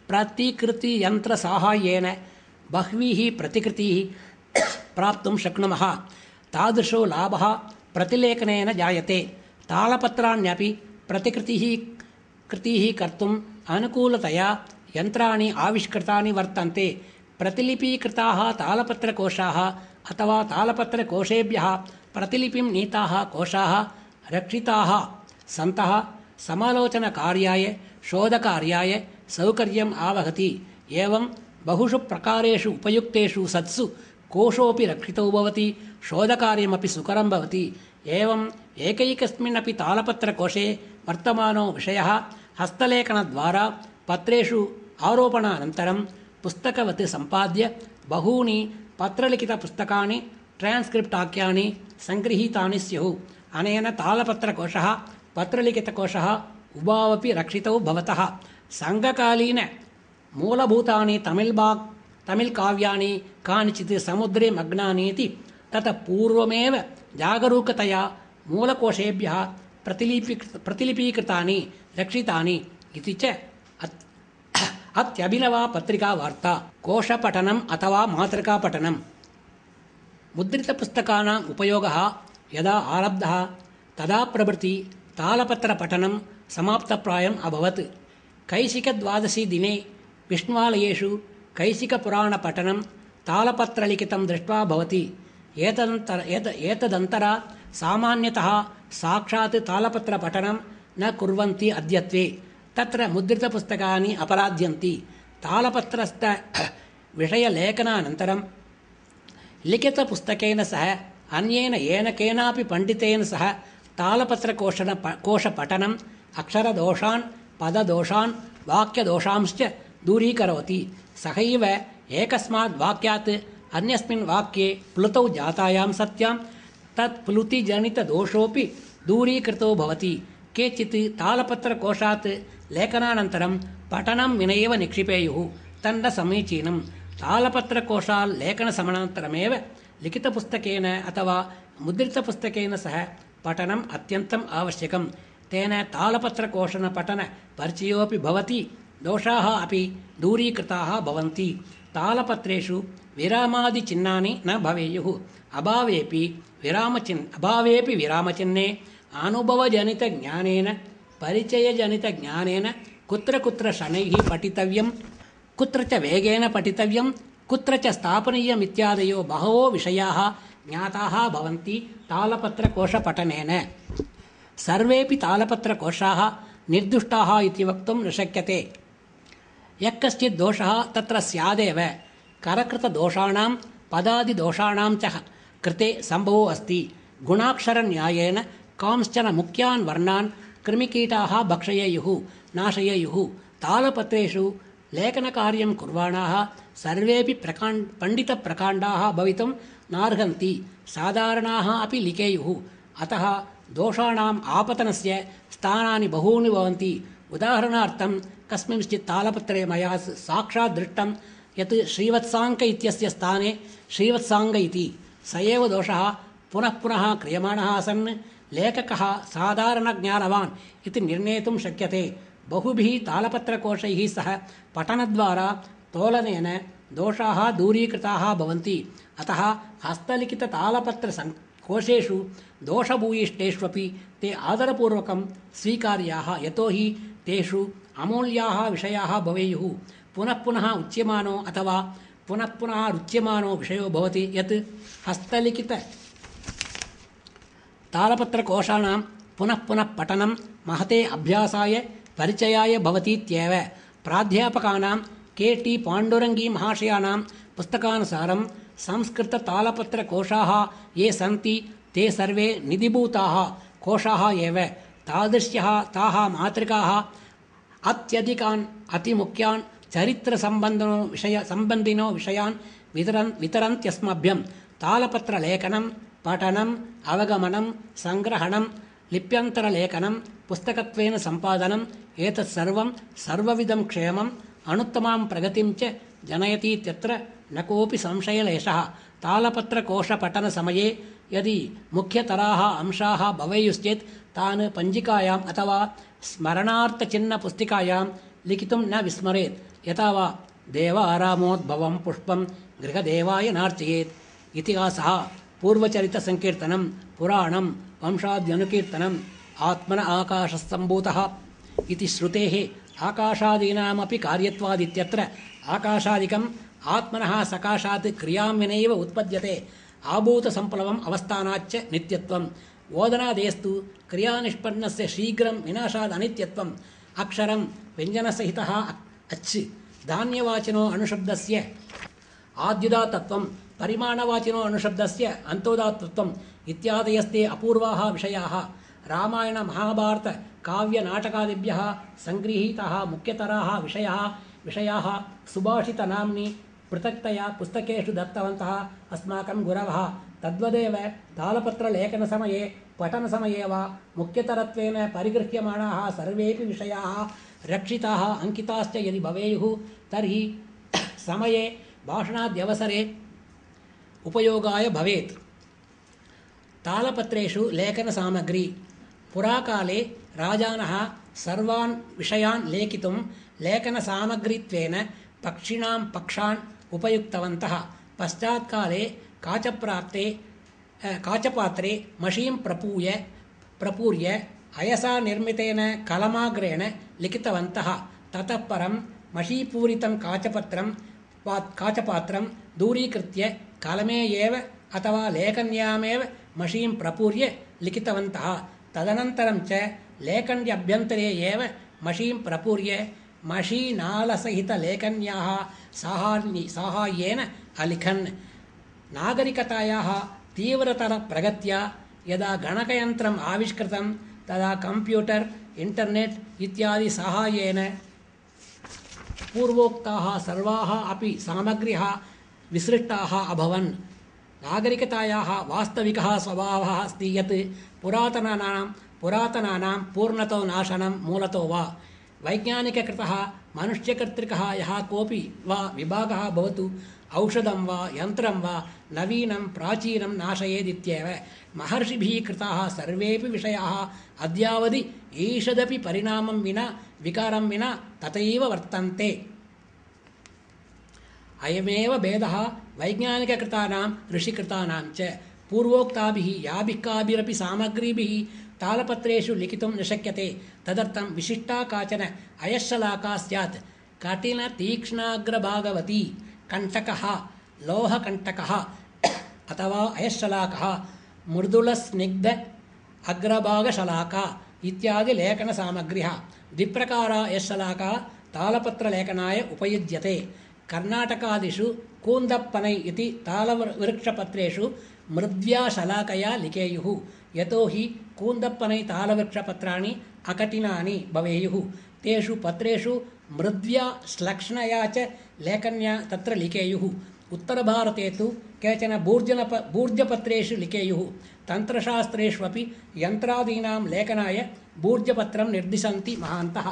प्रतिकृतियन्त्रसाहाय्येन बह्वीः प्रतिकृतीः प्राप्तुं शक्नुमः। तादृशो लाभः प्रतिलेखनेन जायते। तालपत्राण्यपि प्रतिकृतिः कर्तुम् अनुकूलतया यन्त्राणि आविष्कृतानि वर्तन्ते। प्रतिलिपीकृताः तालपत्रकोशाः अथवा तालपत्रकोशेभ्यः प्रतिलिपिं नीताः कोशाः रक्षिताः सन्तः समालोचनकार्याय शोधकार्याय सौकर्यम् आवहति। एवं बहुषु प्रकारेषु उपयुक्तेषु सत्सु कोशोऽपि रक्षितो भवति, शोधकार्यमपि सुकरं भवति। एवम् एकैकस्मिन्नपि तालपत्रकोशे वर्तमानो विषयः हस्तलेखनद्वारा पत्रेषु आरोपणानन्तरं पुस्तकवत् सम्पाद्य बहूनि पत्रलिखितपुस्तकानि ट्रान्स्क्रिप्टाख्यानि सङ्गृहीतानि स्युः। अनेन तालपत्रकोशः पत्रलिखितकोशः उभावपि रक्षितौ भवतः। सङ्घकालीन मूलभूतानि तमिल्काव्यानि कानिचित् समुद्रे मग्नानि इति ततः पूर्वमेव जागरूकतया मूलकोशेभ्यः प्रतिलिपीकृतानि रक्षितानि इति च अत्यभिनवा पत्रिकावार्ता। कोशपठनम् अथवा मातृकापठनम्। मुद्रितपुस्तकानाम् उपयोगः यदा आरब्धः तदा प्रभृति तालपत्रपठनं समाप्तप्रायम् अभवत्। कैसिकद्वादशी दिने विष्णुवालयेषु कैसिकपुराणपठनं तालपत्रलिखितं दृष्ट्वा भवति। एतदन्तरा सामान्यतः साक्षात् तालपत्रपठनं न कुर्वन्ति अद्यत्वे। तत्र मुद्रितपुस्तकानि अपराध्यन्ति। तालपत्रस्थ विषयलेखनानन्तरं लिखितपुस्तकेन सह अन्येन येन केनापि पण्डितेन सह तालपत्रकोशपठनम् अक्षरदोषान् पददोषान् वाक्यदोषांश्च दूरीकरोति। सहैव एकस्मात् वाक्यात् अन्यस्मिन् वाक्ये प्लुतौ जातायां सत्यां तत् प्लुतिजनितदोषोऽपि दूरीकृतो भवति। केचित् तालपत्रकोशात् लेखनानन्तरं पठनं विनैव निक्षिपेयुः। तन्न समीचीनं। तालपत्रकोशात् लेखनसमनन्तरमेव लिखितपुस्तकेन अथवा मुद्रितपुस्तकेन सह पठनम् अत्यन्तम् आवश्यकं। तेन तालपत्रकोशनपठनपरिचयोऽपि भवति, दोषाः अपि दूरीकृताः भवन्ति। तालपत्रेषु विरामादिचिह्नानि न भवेयुः। अभावेपि विरामचिह्ने अनुभवजनितज्ञानेन परिचयजनितज्ञानेन कुत्र कुत्र शनैः पठितव्यं, कुत्र च वेगेन पठितव्यं, कुत्र च स्थापनीयमित्यादयो बहवो विषयाः ज्ञाताः भवन्ति तालपत्रकोशपठनेन। सर्वेऽपि तालपत्रकोशाः निर्दुष्टाः इति वक्तुं न शक्यते। यः कश्चित् दोषः तत्र स्यादेव। करकृतदोषाणां पदादिदोषाणां च कृते सम्भवो अस्ति। गुणाक्षरन्यायेन कांश्चन मुख्यान् वर्णान् कृमिकीटाः भक्षयेयुः, नाशयेयुः। तालपत्रेषु लेखनकार्यं कुर्वाणाः सर्वेऽपि पण्डितप्रकाण्डाः भवितुं नार्हन्ति, साधारणाः अपि लिखेयुः। अतः दोषाणाम् आपतनस्य स्थानानि बहूनि भवन्ति। उदाहरणार्थं कस्मिंश्चित् तालपत्रे मया साक्षात् दृष्टं यत् श्रीवत्साङ्क इत्यस्य स्थाने श्रीवत्साङ्ग इति। स एव दोषः पुनः पुनः क्रियमाणः सन् लेखकः साधारणज्ञानवान् इति निर्णेतुं शक्यते। बहुभिः तालपत्रकोशैः सह पठनद्वारा तोलनेन दोषाः दूरीकृताः भवन्ति। अतः हस्तलिखिततालपत्रकोशेषु दोषभूयिष्ठेष्वपि ते आदरपूर्वकं स्वीकार्याः, यतो हि तेषु अमूल्याः विषयाः भवेयुः। पुनः पुनः उच्यमानो अथवा पुनः पुनः रुच्यमानो विषयो भवति यत् हस्तलिखिततालपत्रकोशानां पुनः पुनः पठनं महते अभ्यासाय परिचयाय भवतीत्येव। प्राध्यापकानां KT पाण्डुरङ्गी महाशयानां पुस्तकानुसारं संस्कृततालपत्रकोशाः ये सन्ति ते सर्वे निधिभूताः कोशाः एव। तादृश्यः ताः मातृकाः अत्यधिकान् अतिमुख्यान् चरित्रसम्बन्धिनो विषयान् वितरन्त्यस्मभ्यं। तालपत्रलेखनं, पठनम्, अवगमनं, सङ्ग्रहणं, लिप्यन्तरलेखनं, पुस्तकत्वेन सम्पादनम् एतत् सर्वं सर्वविधं क्षेमम् अनुत्तमां प्रगतिं च जनयतीत्यत्र न कोऽपि संशयलेशः। तालपत्रकोशपठनसमये यदि मुख्यतराः अंशाः भवेयुश्चेत् तान् पञ्जिकायाम् अथवा स्मरणार्थचिह्नपुस्तिकायां लिखितुं न विस्मरेत्। यथा वा देवारामोद्भवं पुष्पं गृहदेवाय नार्चयेत्। इतिहासः, पूर्वचरितसङ्कीर्तनं, पुराणं, वंशाद्यनुकीर्तनम्, आत्मन आकाशस्सम्भूतः इति श्रुतेः आकाशादीनामपि कार्यत्वादित्यत्र आकाशादिकम् आत्मनः सकाशात् क्रियान्विनैव उत्पद्यते। आभूतसम्प्लवम् अवस्थानाच्च नित्यत्वम्। ओदनादेस्तु क्रियानिष्पन्नस्य शीघ्रं विनाशाद् अनित्यत्वम्। अक्षरं व्यञ्जनसहितः अच् धान्यवाचिनो अणुशब्दस्य आद्युदात्तत्वं, परिमाणवाचिनो अणुशब्दस्य अन्तोदात्तत्वम् इत्यादयस्ते अपूर्वाः विषयाः। रामायणमहाभारतकाव्यनाटकादिभ्यः सङ्गृहीताः मुख्यतराः विषयाः सुभाषितनाम्नि पृथक्तया पुस्तकेषु दत्तवन्तः अस्माकं गुरवः। तद्वदेव तालपत्रलेखनसमये पठनसमये वा मुख्यतरत्वेन परिगृह्यमाणाः सर्वेपि विषयाः रक्षिताः अङ्किताश्च यदि भवेयुः तर्हि समये भाषणाद्यवसरे उपयोगाय भवेत्। तालपत्रेषु लेखनसामग्री। पुराकाले राजानः सर्वान् विषयान् लेखितुं लेखनसामग्रीत्वेन पक्षिणां पक्षान् उपयुक्तवन्तः। पश्चात्काले काचपात्रे मषीं प्रपूर्य अयसा निर्मितेन कलमाग्रेण लिखितवन्तः। ततः परं मषीपूरितं काचपात्रं दूरीकृत्य कलमे एव अथवा लेखन्यामेव मषीं प्रपूर्य लिखितवन्तः। तदनन्तरं च लेखन्यभ्यन्तरे एव मषीं प्रपूर्य मषीनालसहितलेखन्याः साहाय्येन अलिखन्। नागरिकतायाः तीव्रतरप्रगत्या यदा गणकयन्त्रम् आविष्कृतं तदा कम्प्यूटर्, इण्टर्नेट् इत्यादि साहाय्येन पूर्वोक्ताः सर्वाः अपि सामग्र्यः विसृष्टाः अभवन्। नागरिकतायाः वास्तविकः स्वभावः अस्ति यत् पुरातनानां पूर्णतो नाशनं मूलतो वा। वैज्ञानिककृतः मनुष्यकर्तृकः यः कोऽपि वा विभागः भवतु, औषधं वा यन्त्रं वा नवीनं प्राचीनं नाशयेदित्येव। महर्षिभिः कृताः सर्वेपि विषयाः अद्यावधि ईषदपि परिणामं विना विकारं विना तथैव वर्तन्ते। अयमेव भेदः वैज्ञानिककृतानां ऋषिकृतानां च। पूर्वोक्ताभिः याभिः काभिरपि सामग्रीभिः तालपत्रेषु लिखितुं न शक्यते। तदर्थं विशिष्टा काचन अयश्शलाका स्यात्। कठिनतीक्ष्णाग्रभागवती, कण्टकः, लोहकण्टकः अथवा अयश्शलाकः, मृदुलस्निग्ध अग्रभागशलाका इत्यादि लेखनसामग्र्यः। द्विप्रकारा अयश्शलाका तालपत्रलेखनाय उपयुज्यते। कर्णाटकादिषु कून्दप्पनै इति तालवृक्षपत्रेषु मृद्व्या शलाकया लिखेयुः। यतो हि कून्दप्पनै तालवृक्षपत्राणि अकठिनानि भवेयुः। तेषु पत्रेषु मृद्व्या श्लक्ष्णया च लेखन्या तत्र लिखेयुः। उत्तरभारते तु केचन भूर्जपत्रेषु लिखेयुः। तन्त्रशास्त्रेष्वपि यन्त्रादीनां लेखनाय भूर्जपत्रं निर्दिशन्ति महान्तः।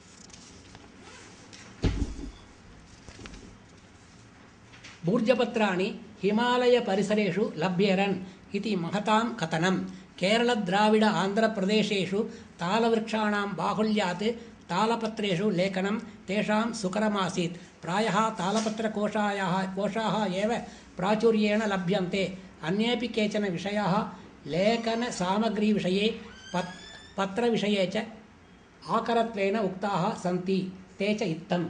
भूर्जपत्राणि हिमालयपरिसरेषु लभ्येरन् इति महतां कथनं। केरलद्राविड आन्ध्रप्रदेशेषु तालवृक्षाणां बाहुल्यात् तालपत्रेषु लेखनं तेषां सुकरमासीत्। प्रायः कोशाः एव प्राचुर्येण लभ्यन्ते। अन्येऽपि केचन विषयाः लेखनसामग्रीविषये पत्रविषये च आकरत्वेन उक्ताः सन्ति। ते च इत्थम्।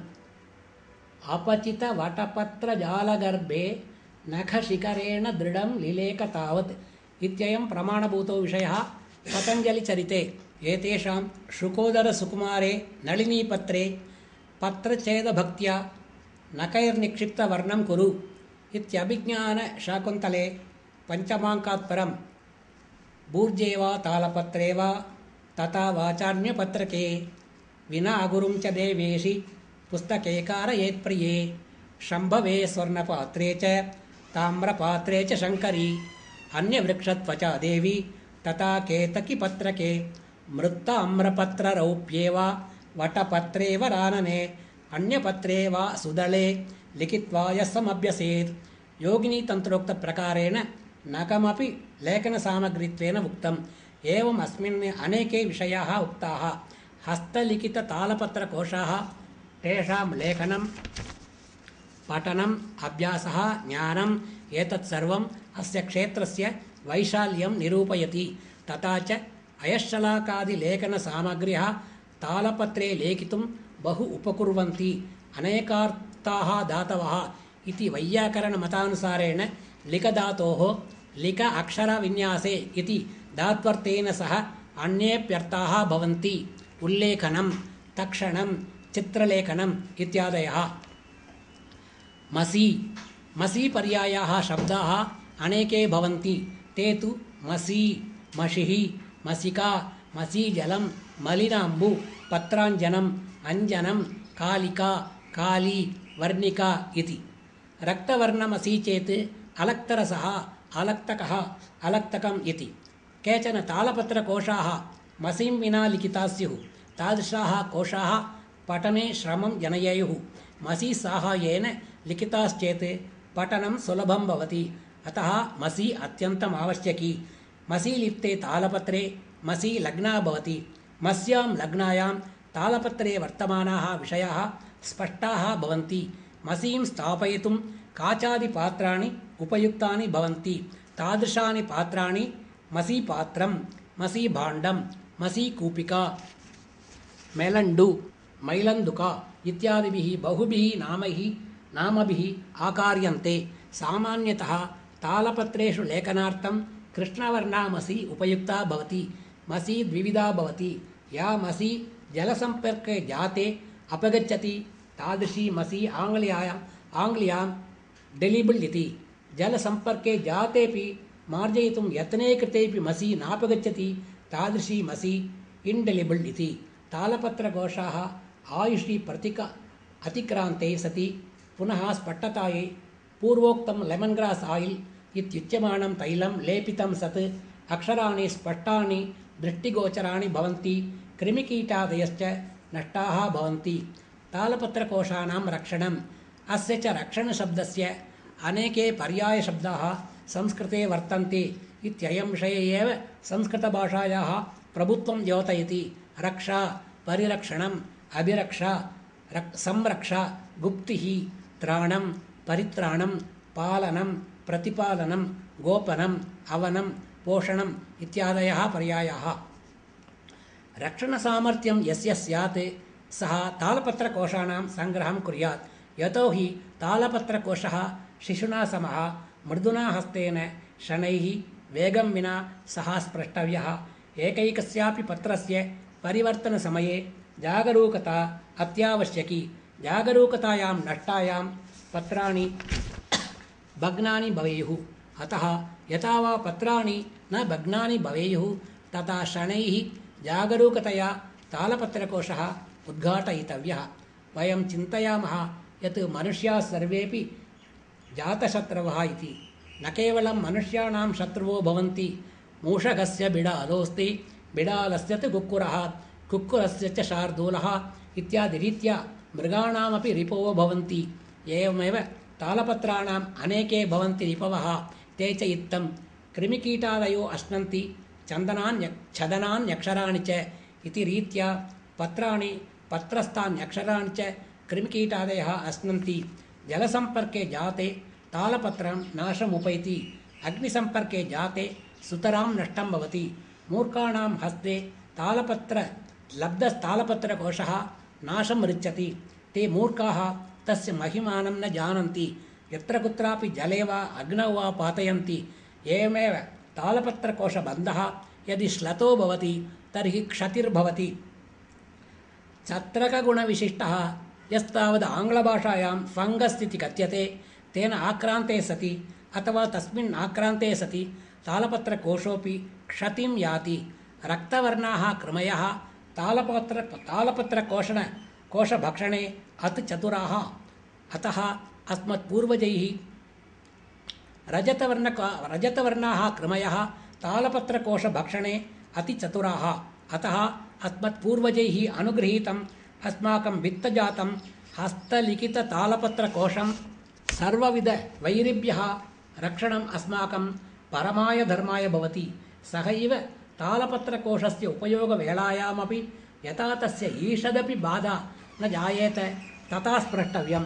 अपचितवटपत्रजालगर्भे नखशिखरेण दृढं लिलेख तावत् इत्ययं प्रमाणभूतो विषयः पतञ्जलिचरिते। एतेषां शुकोदरसुकुमारे नलिनीपत्रे पत्रच्छेदभक्त्या नखैर्निक्षिप्तवर्णं कुरु इत्यभिज्ञानशाकुन्तले पञ्चमाङ्कात् परं भूर्जे वा तालपत्रे वा तथा वाचान्यपत्रके विना गुरुं च देवेशि पुस्तके कारयेत्प्रिये शम्भवे स्वर्णपात्रे च ताम्रपात्रे च शङ्करी अन्यवृक्षत्वचा देवी तथा केतकीपत्रके मृत्ताम्रपत्ररौप्ये वा वटपत्रे वरानने अन्यपत्रे वा सुदले लिखित्वा यः समभ्यसेत्। योगिनीतन्त्रोक्तप्रकारेण नखमपि लेखनसामग्रीत्वेन उक्तम्। एवम् अस्मिन् अनेके विषयाः उक्ताः। हस्तलिखिततालपत्रकोशाः तेषां लेखनं पठनम् अभ्यासः ज्ञानम् एतत् सर्वम् अस्य क्षेत्रस्य वैशाल्यं निरूपयति। तथा च अयश्शलाकादिलेखनसामग्र्यः तालपत्रे लेखितुं बहु उपकुर्वन्ति। अनेकार्थाः धातवः इति वैयाकरणमतानुसारेण लिखधातोः लिख अक्षरविन्यासे इति धात्वर्थेन सह अन्येऽप्यर्थाः भवन्ति। उल्लेखनं, तक्षणं, चित्रलेखनम् इत्यादयः। मसी मसी पर्यायाः शब्दाः अनेके भवन्ति। ते तु मसी, मषिः, मसिका, मसीजलं, मलिनाम्बु, पत्राञ्जनम्, अञ्जनं, कालिका, काली, वर्णिका इति। रक्तवर्णमसी चेत् अलक्तरसः, अलक्तकः, अलक्तकम् इति। केचन तालपत्रकोशाः मसीं विना लिखिताः स्युः। तादृशाः कोशाः पठने श्रमं जनयेयुः। मसी साहाय्येन लिखिताश्चेत् पठनं सुलभं भवति। अतः मसी अत्यन्तम् आवश्यकी। मसीलिप्ते तालपत्रे मसी लग्ना भवति। मस्यां लग्नायां तालपत्रे वर्तमानाः विषयाः स्पष्टाः भवन्ति। मसीं स्थापयितुं काचादिपात्राणि उपयुक्तानि भवन्ति। तादृशानि पात्राणि मसीपात्रं, मसीभाण्डं, मसीकूपिका, मेलण्डु, मैलन्दुका इत्यादिभिः बहुभिः नामभिः आकार्यन्ते। सामान्यतः तालपत्रेषु लेखनार्थं कृष्णवर्णा मसी उपयुक्ता भवति। मसी द्विविधा भवति। या मसी जलसम्पर्के जाते अपगच्छति तादृशी मसी आङ्ग्ल्यां डेलिबल् इति। जलसम्पर्के जातेऽपि मार्जयितुं यत्ने कृतेऽपि मसी नापगच्छति तादृशी मसी इण्डेलिबल् इति। तालपत्रकोशाः आयुषि अतिक्रान्ते सति पुनः स्फट्टतायै पूर्वोक्तं लेमन् ग्रास् आयिल् इत्युच्यमानं तैलं लेपितं सत् अक्षराणि स्पष्टानि दृष्टिगोचराणि भवन्ति। कृमिकीटादयश्च नष्टाः भवन्ति। तालपत्रकोशानां रक्षणम्। अस्य च रक्षणशब्दस्य अनेके पर्यायशब्दाः संस्कृते वर्तन्ते इत्ययं विषये एव संस्कृतभाषायाः प्रभुत्वं द्योतयति। रक्षा, परिरक्षणम्, अभिरक्षा, संरक्षा, गुप्तिः, त्राणं, परित्राणं, पालनं, प्रतिपालनं, गोपनं, अवनं, पोषणम् इत्यादयः पर्यायाः। रक्षणसामर्थ्यं यस्य स्यात् सः तालपत्रकोशानां सङ्ग्रहं कुर्यात्। यतो हि तालपत्रकोशः शिशुना समः मृदुना हस्तेन शनैः वेगं विना सः स्पृष्टव्यः। एकैकस्यापि पत्रस्य परिवर्तनसमये जागरूकता अत्यावश्यकी। जागरूकतायां नष्टायां पत्राणि भग्नानि भवेयुः। अतः यथा वा पत्राणि न भग्नानि भवेयुः तथा शनैः जागरूकतया तालपत्रकोशः उद्घाटयितव्यः। वयं चिन्तयामः यत् मनुष्याः सर्वेपि जातशत्रवः इति। न केवलं मनुष्याणां शत्रुवो भवन्ति। मूषकस्य बिडालोऽस्ति, बिडालस्य तु कुक्कुरः, कुक्कुरस्य च शार्दूलः इत्यादिरीत्या मृगाणामपि रिपवो भवन्ति। एवमेव तालपत्राणाम् अनेके भवन्ति रिपवः। ते च इत्थं। कृमिकीटादयो अश्नन्ति छदनान्यक्षराणि च इति रीत्या पत्राणि पत्रस्थान्यक्षराणि च कृमिकीटादयः अश्नन्ति। जलसम्पर्के जाते तालपत्रं नाशमुपैति। अग्निसम्पर्के जाते सुतरां नष्टं भवति। मूर्खाणां हस्ते लब्धतालपत्रकोशः नाशं मृच्छति। ते मूर्खाः तस्य महिमानं न जानन्ति। यत्र कुत्रापि जले वा अग्नौ वा पातयन्ति। एवमेव तालपत्रकोशबन्धः यदि श्लतो भवति तर्हि क्षतिर्भवति। छत्रकगुणविशिष्टः यस्तावद् आङ्ग्लभाषायां फङ्गस् इति कथ्यते तेन आक्रान्ते सति अथवा तस्मिन् आक्रान्ते सति तालपत्रकोशोऽपि क्षतिं याति। रक्तवर्णाः कृमयः तालपत्रकोशभक्षणे अति चतुराः। अतः अस्मत्पूर्वजैः रजतवर्णाः कृमयः तालपत्रकोशभक्षणे अतिचतुराः। अतः अस्मत्पूर्वजैः अनुगृहीतम् अस्माकं वित्तजातं हस्तलिखिततालपत्रकोशं सर्वविधवैरिभ्यः रक्षणम् अस्माकं परमाय धर्माय भवति। सहैव तालपत्रकोशस्य उपयोगवेलायामपि यथा तस्य ईषदपि बाधा न जायेत तथा स्पृष्टव्यं।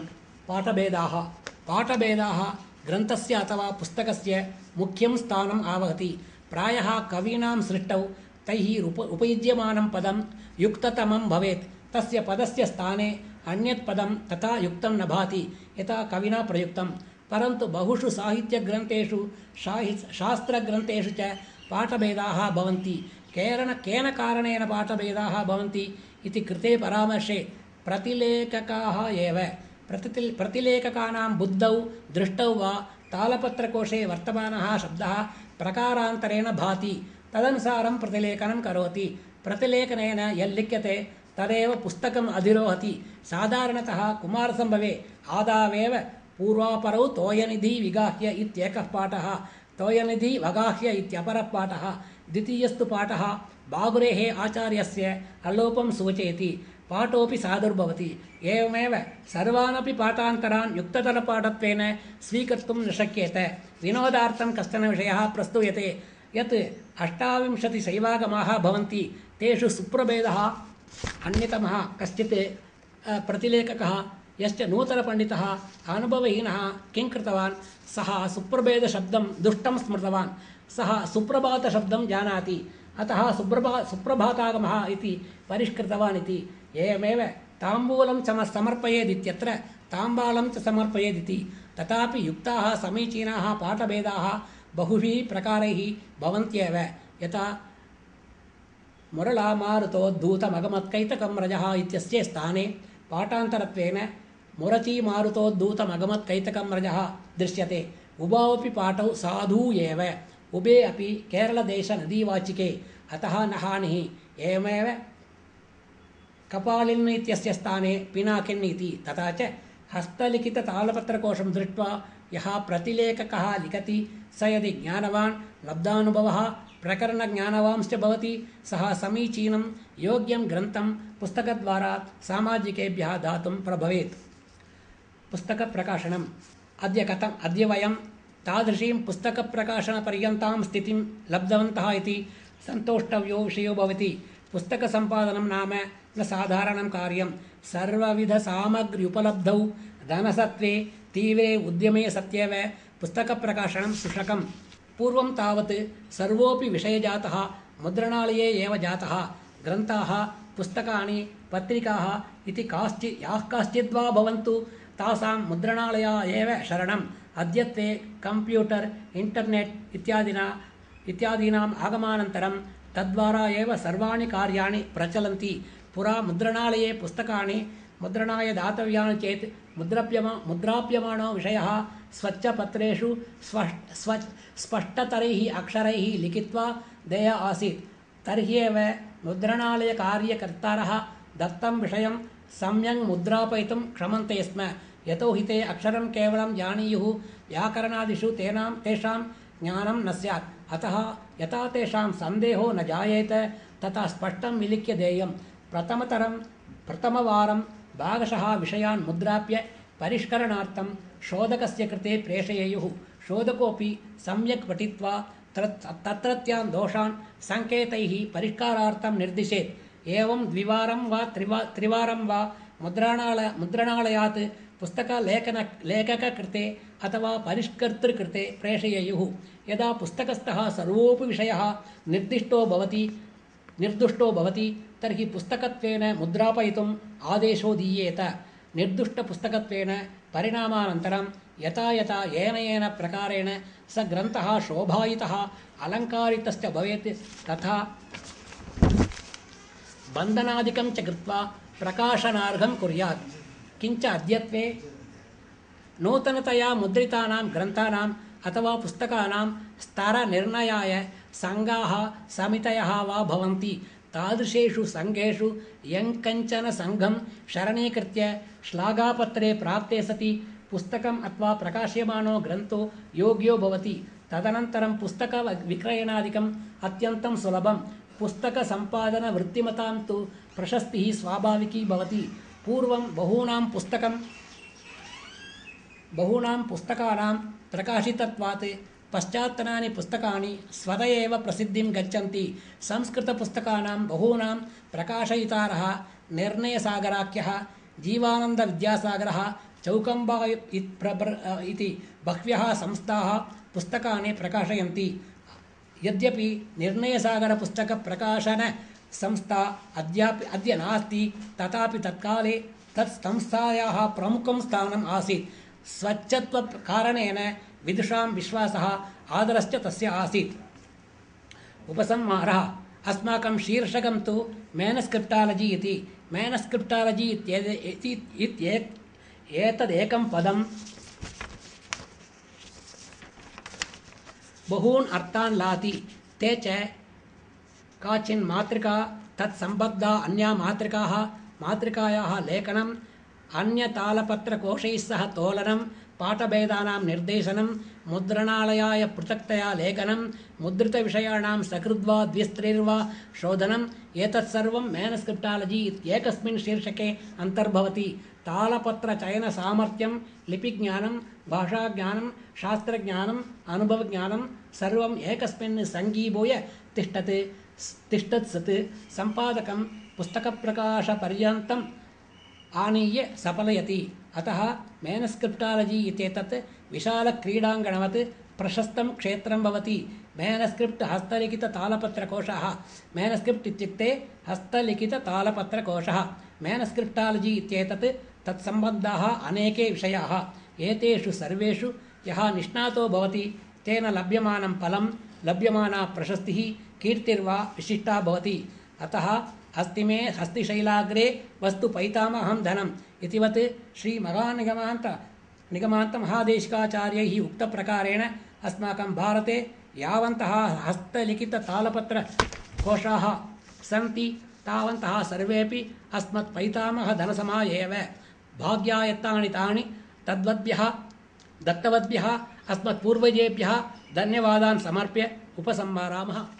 पाठभेदाः ग्रन्थस्य अथवा पुस्तकस्य मुख्यं स्थानम् आवहति। प्रायः कवीनां सृष्टौ तैः उपयुज्यमानं पदं युक्ततमं भवेत्। तस्य पदस्य स्थाने अन्यत् पदं तथा युक्तं न भाति यथा कविना प्रयुक्तं। परन्तु बहुषु साहित्यग्रन्थेषु शास्त्रग्रन्थेषु च पाठभेदाः भवन्ति। केन कारणेन पाठभेदाः भवन्ति इति कृते परामर्शे प्रतिलेखकाः एव। प्रतिलेखकानां बुद्धौ दृष्टौ वा तालपत्रकोशे वर्तमानः शब्दः प्रकारान्तरेण भाति। तदनुसारं प्रतिलेखनं करोति। प्रतिलेखनेन यल्लिख्यते तदेव पुस्तकम् अधिरोहति। साधारणतः कुमारसम्भवे आदावेव पूर्वापरौ तोयनिधि विगाह्य इत्येकः पाठः, तोयनिधि वगाह्य इत्यपरः पाठः, द्वितीयस्तु पाठः बागुरेः आचार्यस्य अलोपं सूचयति। पाठोऽपि साधुर्भवति। एवमेव सर्वानपि पाठान्तरान् युक्ततरपाठत्वेन स्वीकर्तुं न शक्येत। विनोदार्थं कश्चन विषयः प्रस्तूयते यत् 28 शैवागमाः भवन्ति। तेषु सुप्रभेदः अन्यतमः। कश्चित् प्रतिलेखकः यश्च नूतनपण्डितः अनुभवहीनः किं कृतवान्, सः सुप्रभेदशब्दं दुष्टं स्मृतवान्। सः सुप्रभातशब्दं जानाति, अतः सुप्रभातागमः इति परिष्कृतवान् इति। एवमेव ताम्बूलं समर्पयेदित्यत्र ताम्बालं च समर्पयेदिति। तथापि युक्ताः समीचीनाः पाठभेदाः बहुभिः प्रकारैः भवन्त्येव। यथा मुरळामारुतोद्धूतमगमत्कैतकं रजः इत्यस्य स्थाने पाठान्तरत्वेन मुरचीमारुतोद्धूतमगमत्कैतकं रजः दृश्यते। उभौ पाठौ साधू एव। उभे अपि केरलदेशनदीवाचिके, अतः न हानिः। एवमेव कपालिन् इत्यस्य स्थाने पिनाकिन् इति। तथा च हस्तलिखिततालपत्रकोशं दृष्ट्वा यः प्रतिलेखकः लिखति स यदि ज्ञानवान् लब्धानुभवः प्रकरणज्ञानवांश्च भवति सः समीचीनं योग्यं ग्रन्थं पुस्तकद्वारा सामाजिकेभ्यः दातुं प्रभवेत्। पुस्तकप्रकाशनम् अद्य वयं तादृशीं पुस्तकप्रकाशनपर्यन्तां स्थितिं लब्धवन्तः इति सन्तोष्टव्यो विषयो भवति। पुस्तकसम्पादनं नाम न साधारणं कार्यं। सर्वविधसामग्र्युपलब्धौ धनसत्त्वे तीव्रे उद्यमे सत्येव पुस्तकप्रकाशनं सुशकम्। पूर्वं तावत् सर्वोऽपि विषयजातः मुद्रणालये एव जातः। ग्रन्थाः, पुस्तकानि, पत्रिकाः इति याः काश्चिद्वा भवन्तु तासां मुद्रणालया एव शरणम्। अद्यत्वे कम्प्यूटर्, इण्टर्नेट् इत्यादीनाम् आगमनानन्तरं तद्वारा एव सर्वाणि कार्याणि प्रचलन्ति। पुरा मुद्रणालये पुस्तकानि मुद्रणाय दातव्यानि चेत् मुद्राप्यमाणो विषयः स्वच्छपत्रेषु स्पष्टतरैः अक्षरैः लिखित्वा देय आसीत्। तर्ह्येव मुद्रणालयकार्यकर्तारः दत्तं विषयं सम्यक् मुद्रापयितुं क्षमन्ते स्म। यतो हि ते अक्षरं केवलं जानीयुः, व्याकरणादिषु तेषां ज्ञानं न स्यात्। अतः यथा तेषां सन्देहो न जायेत तथा स्पष्टं विलिख्य देयं। प्रथमवारं भागशः विषयान् मुद्राप्य परिष्करणार्थं शोधकस्य कृते प्रेषयेयुः। शोधकोऽपि सम्यक् पठित्वा तत्रत्यान् दोषान् सङ्केतैः परिष्कारार्थं निर्दिशेत्। एवं द्विवारं वा त्रिवारं वा मुद्रणालयात् लेखककृते अथवा परिष्कर्तृकृते प्रेषयेयुः। यदा पुस्तकस्थः सर्वोऽपि विषयः निर्दुष्टो भवति तर्हि पुस्तकत्वेन मुद्रापयितुम् आदेशो दीयेत। निर्दुष्टपुस्तकत्वेन परिणामानन्तरं यथा यथा येन प्रकारेण स ग्रन्थः शोभायितः अलङ्कारितश्च भवेत् तथा बन्धनादिकं च कृत्वा प्रकाशनार्हं कुर्यात्। किञ्च अद्यत्वे नूतनतया मुद्रितानां ग्रन्थानाम् अथवा पुस्तकानां स्तरनिर्णयाय सङ्घाः समितयः वा भवन्ति। तादृशेषु सङ्घेषु यं कञ्चन सङ्घं शरणीकृत्य श्लाघापत्रे प्राप्ते सति पुस्तकम् अथवा प्रकाश्यमानो ग्रन्थो योग्यो भवति। तदनन्तरं पुस्तकविक्रयणादिकम् अत्यन्तं सुलभं। पुस्तकसम्पादनवृत्तिमतां तु प्रशस्तिः स्वाभाविकी भवति। पूर्वं बहूनां पुस्तकानां प्रकाशितत्वात् पश्चात्तनानि पुस्तकानि स्वत एव प्रसिद्धिं गच्छन्ति। संस्कृतपुस्तकानां बहूनां प्रकाशयितारः निर्णयसागराख्यः, जीवानन्दविद्यासागरः, चौकम्बा इति बह्व्यः संस्थाः पुस्तकानि प्रकाशयन्ति। यद्यपि निर्णयसागरपुस्तकप्रकाशनसंस्था अद्य नास्ति, तथापि तत्काले तत्संस्थायाः प्रमुखं स्थानम् आसीत्। स्वच्छत्वकारणेन विदुषां विश्वासः आदरश्च तस्य आसीत्। उपसंहारः। अस्माकं शीर्षकं तु मैनस्क्रिप्टालजी इति। मैनस्क्रिप्टालजी एतदेकं पदं बहून् अर्थान् लाति। ते च काचिन् मातृका, तत्सम्बद्धा अन्या मातृकायाः लेखनम्, अन्यतालपत्रकोशैः सह तोलनं, पाठभेदानां निर्देशनं, मुद्रणालयाय पृथक्तया लेखनं, मुद्रितविषयाणां सकृद्वा द्विस्त्रिर्वा शोधनम्, एतत् सर्वं मैनस्क्रिप्टालजी इत्येकस्मिन् शीर्षके अन्तर्भवति। तालपत्रचयनसामर्थ्यं, लिपिज्ञानं, भाषाज्ञानं, शास्त्रज्ञानम्, अनुभवज्ञानं सर्वम् एकस्मिन् सङ्घीभूय तिष्ठत् सत् सम्पादकं पुस्तकप्रकाशपर्यन्तम् आनीय सफलयति। अतः मैनस्क्रिप्टालजी इत्येतत् विशालक्रीडाङ्गणवत् प्रशस्तं क्षेत्रं भवति। मैनस्क्रिप्ट् हस्तलिखिततालपत्रकोशः। मैनस्क्रिप्ट् इत्युक्ते हस्तलिखिततालपत्रकोशः। मैनस्क्रिप्टालजी इत्येतत् तत्सम्बद्धाः अनेके विषयाः। एतेषु सर्वेषु यः निष्णातो भवति तेन लभ्यमानं फलं, लभ्यमाना प्रशस्तिः, कीर्तिर्वा विशिष्टा भवति। अतः अस्ति मे हस्तिशैलाग्रे वस्तु पैतामहं धनम् इतिवत् श्रीमहानिगमान्तमहादेशिकाचार्यैः उक्तप्रकारेण अस्माकं भारते यावन्तः हस्तलिखिततालपत्रकोशाः सन्ति तावन्तः सर्वेपि अस्मत्पैतामहधनसमा एव। भाग्यायत्तानि तानि तद्वद्भ्यः दत्तवद्भ्यः अस्मत्पूर्वजेभ्यः धन्यवादान् समर्प्य उपसंहरामः।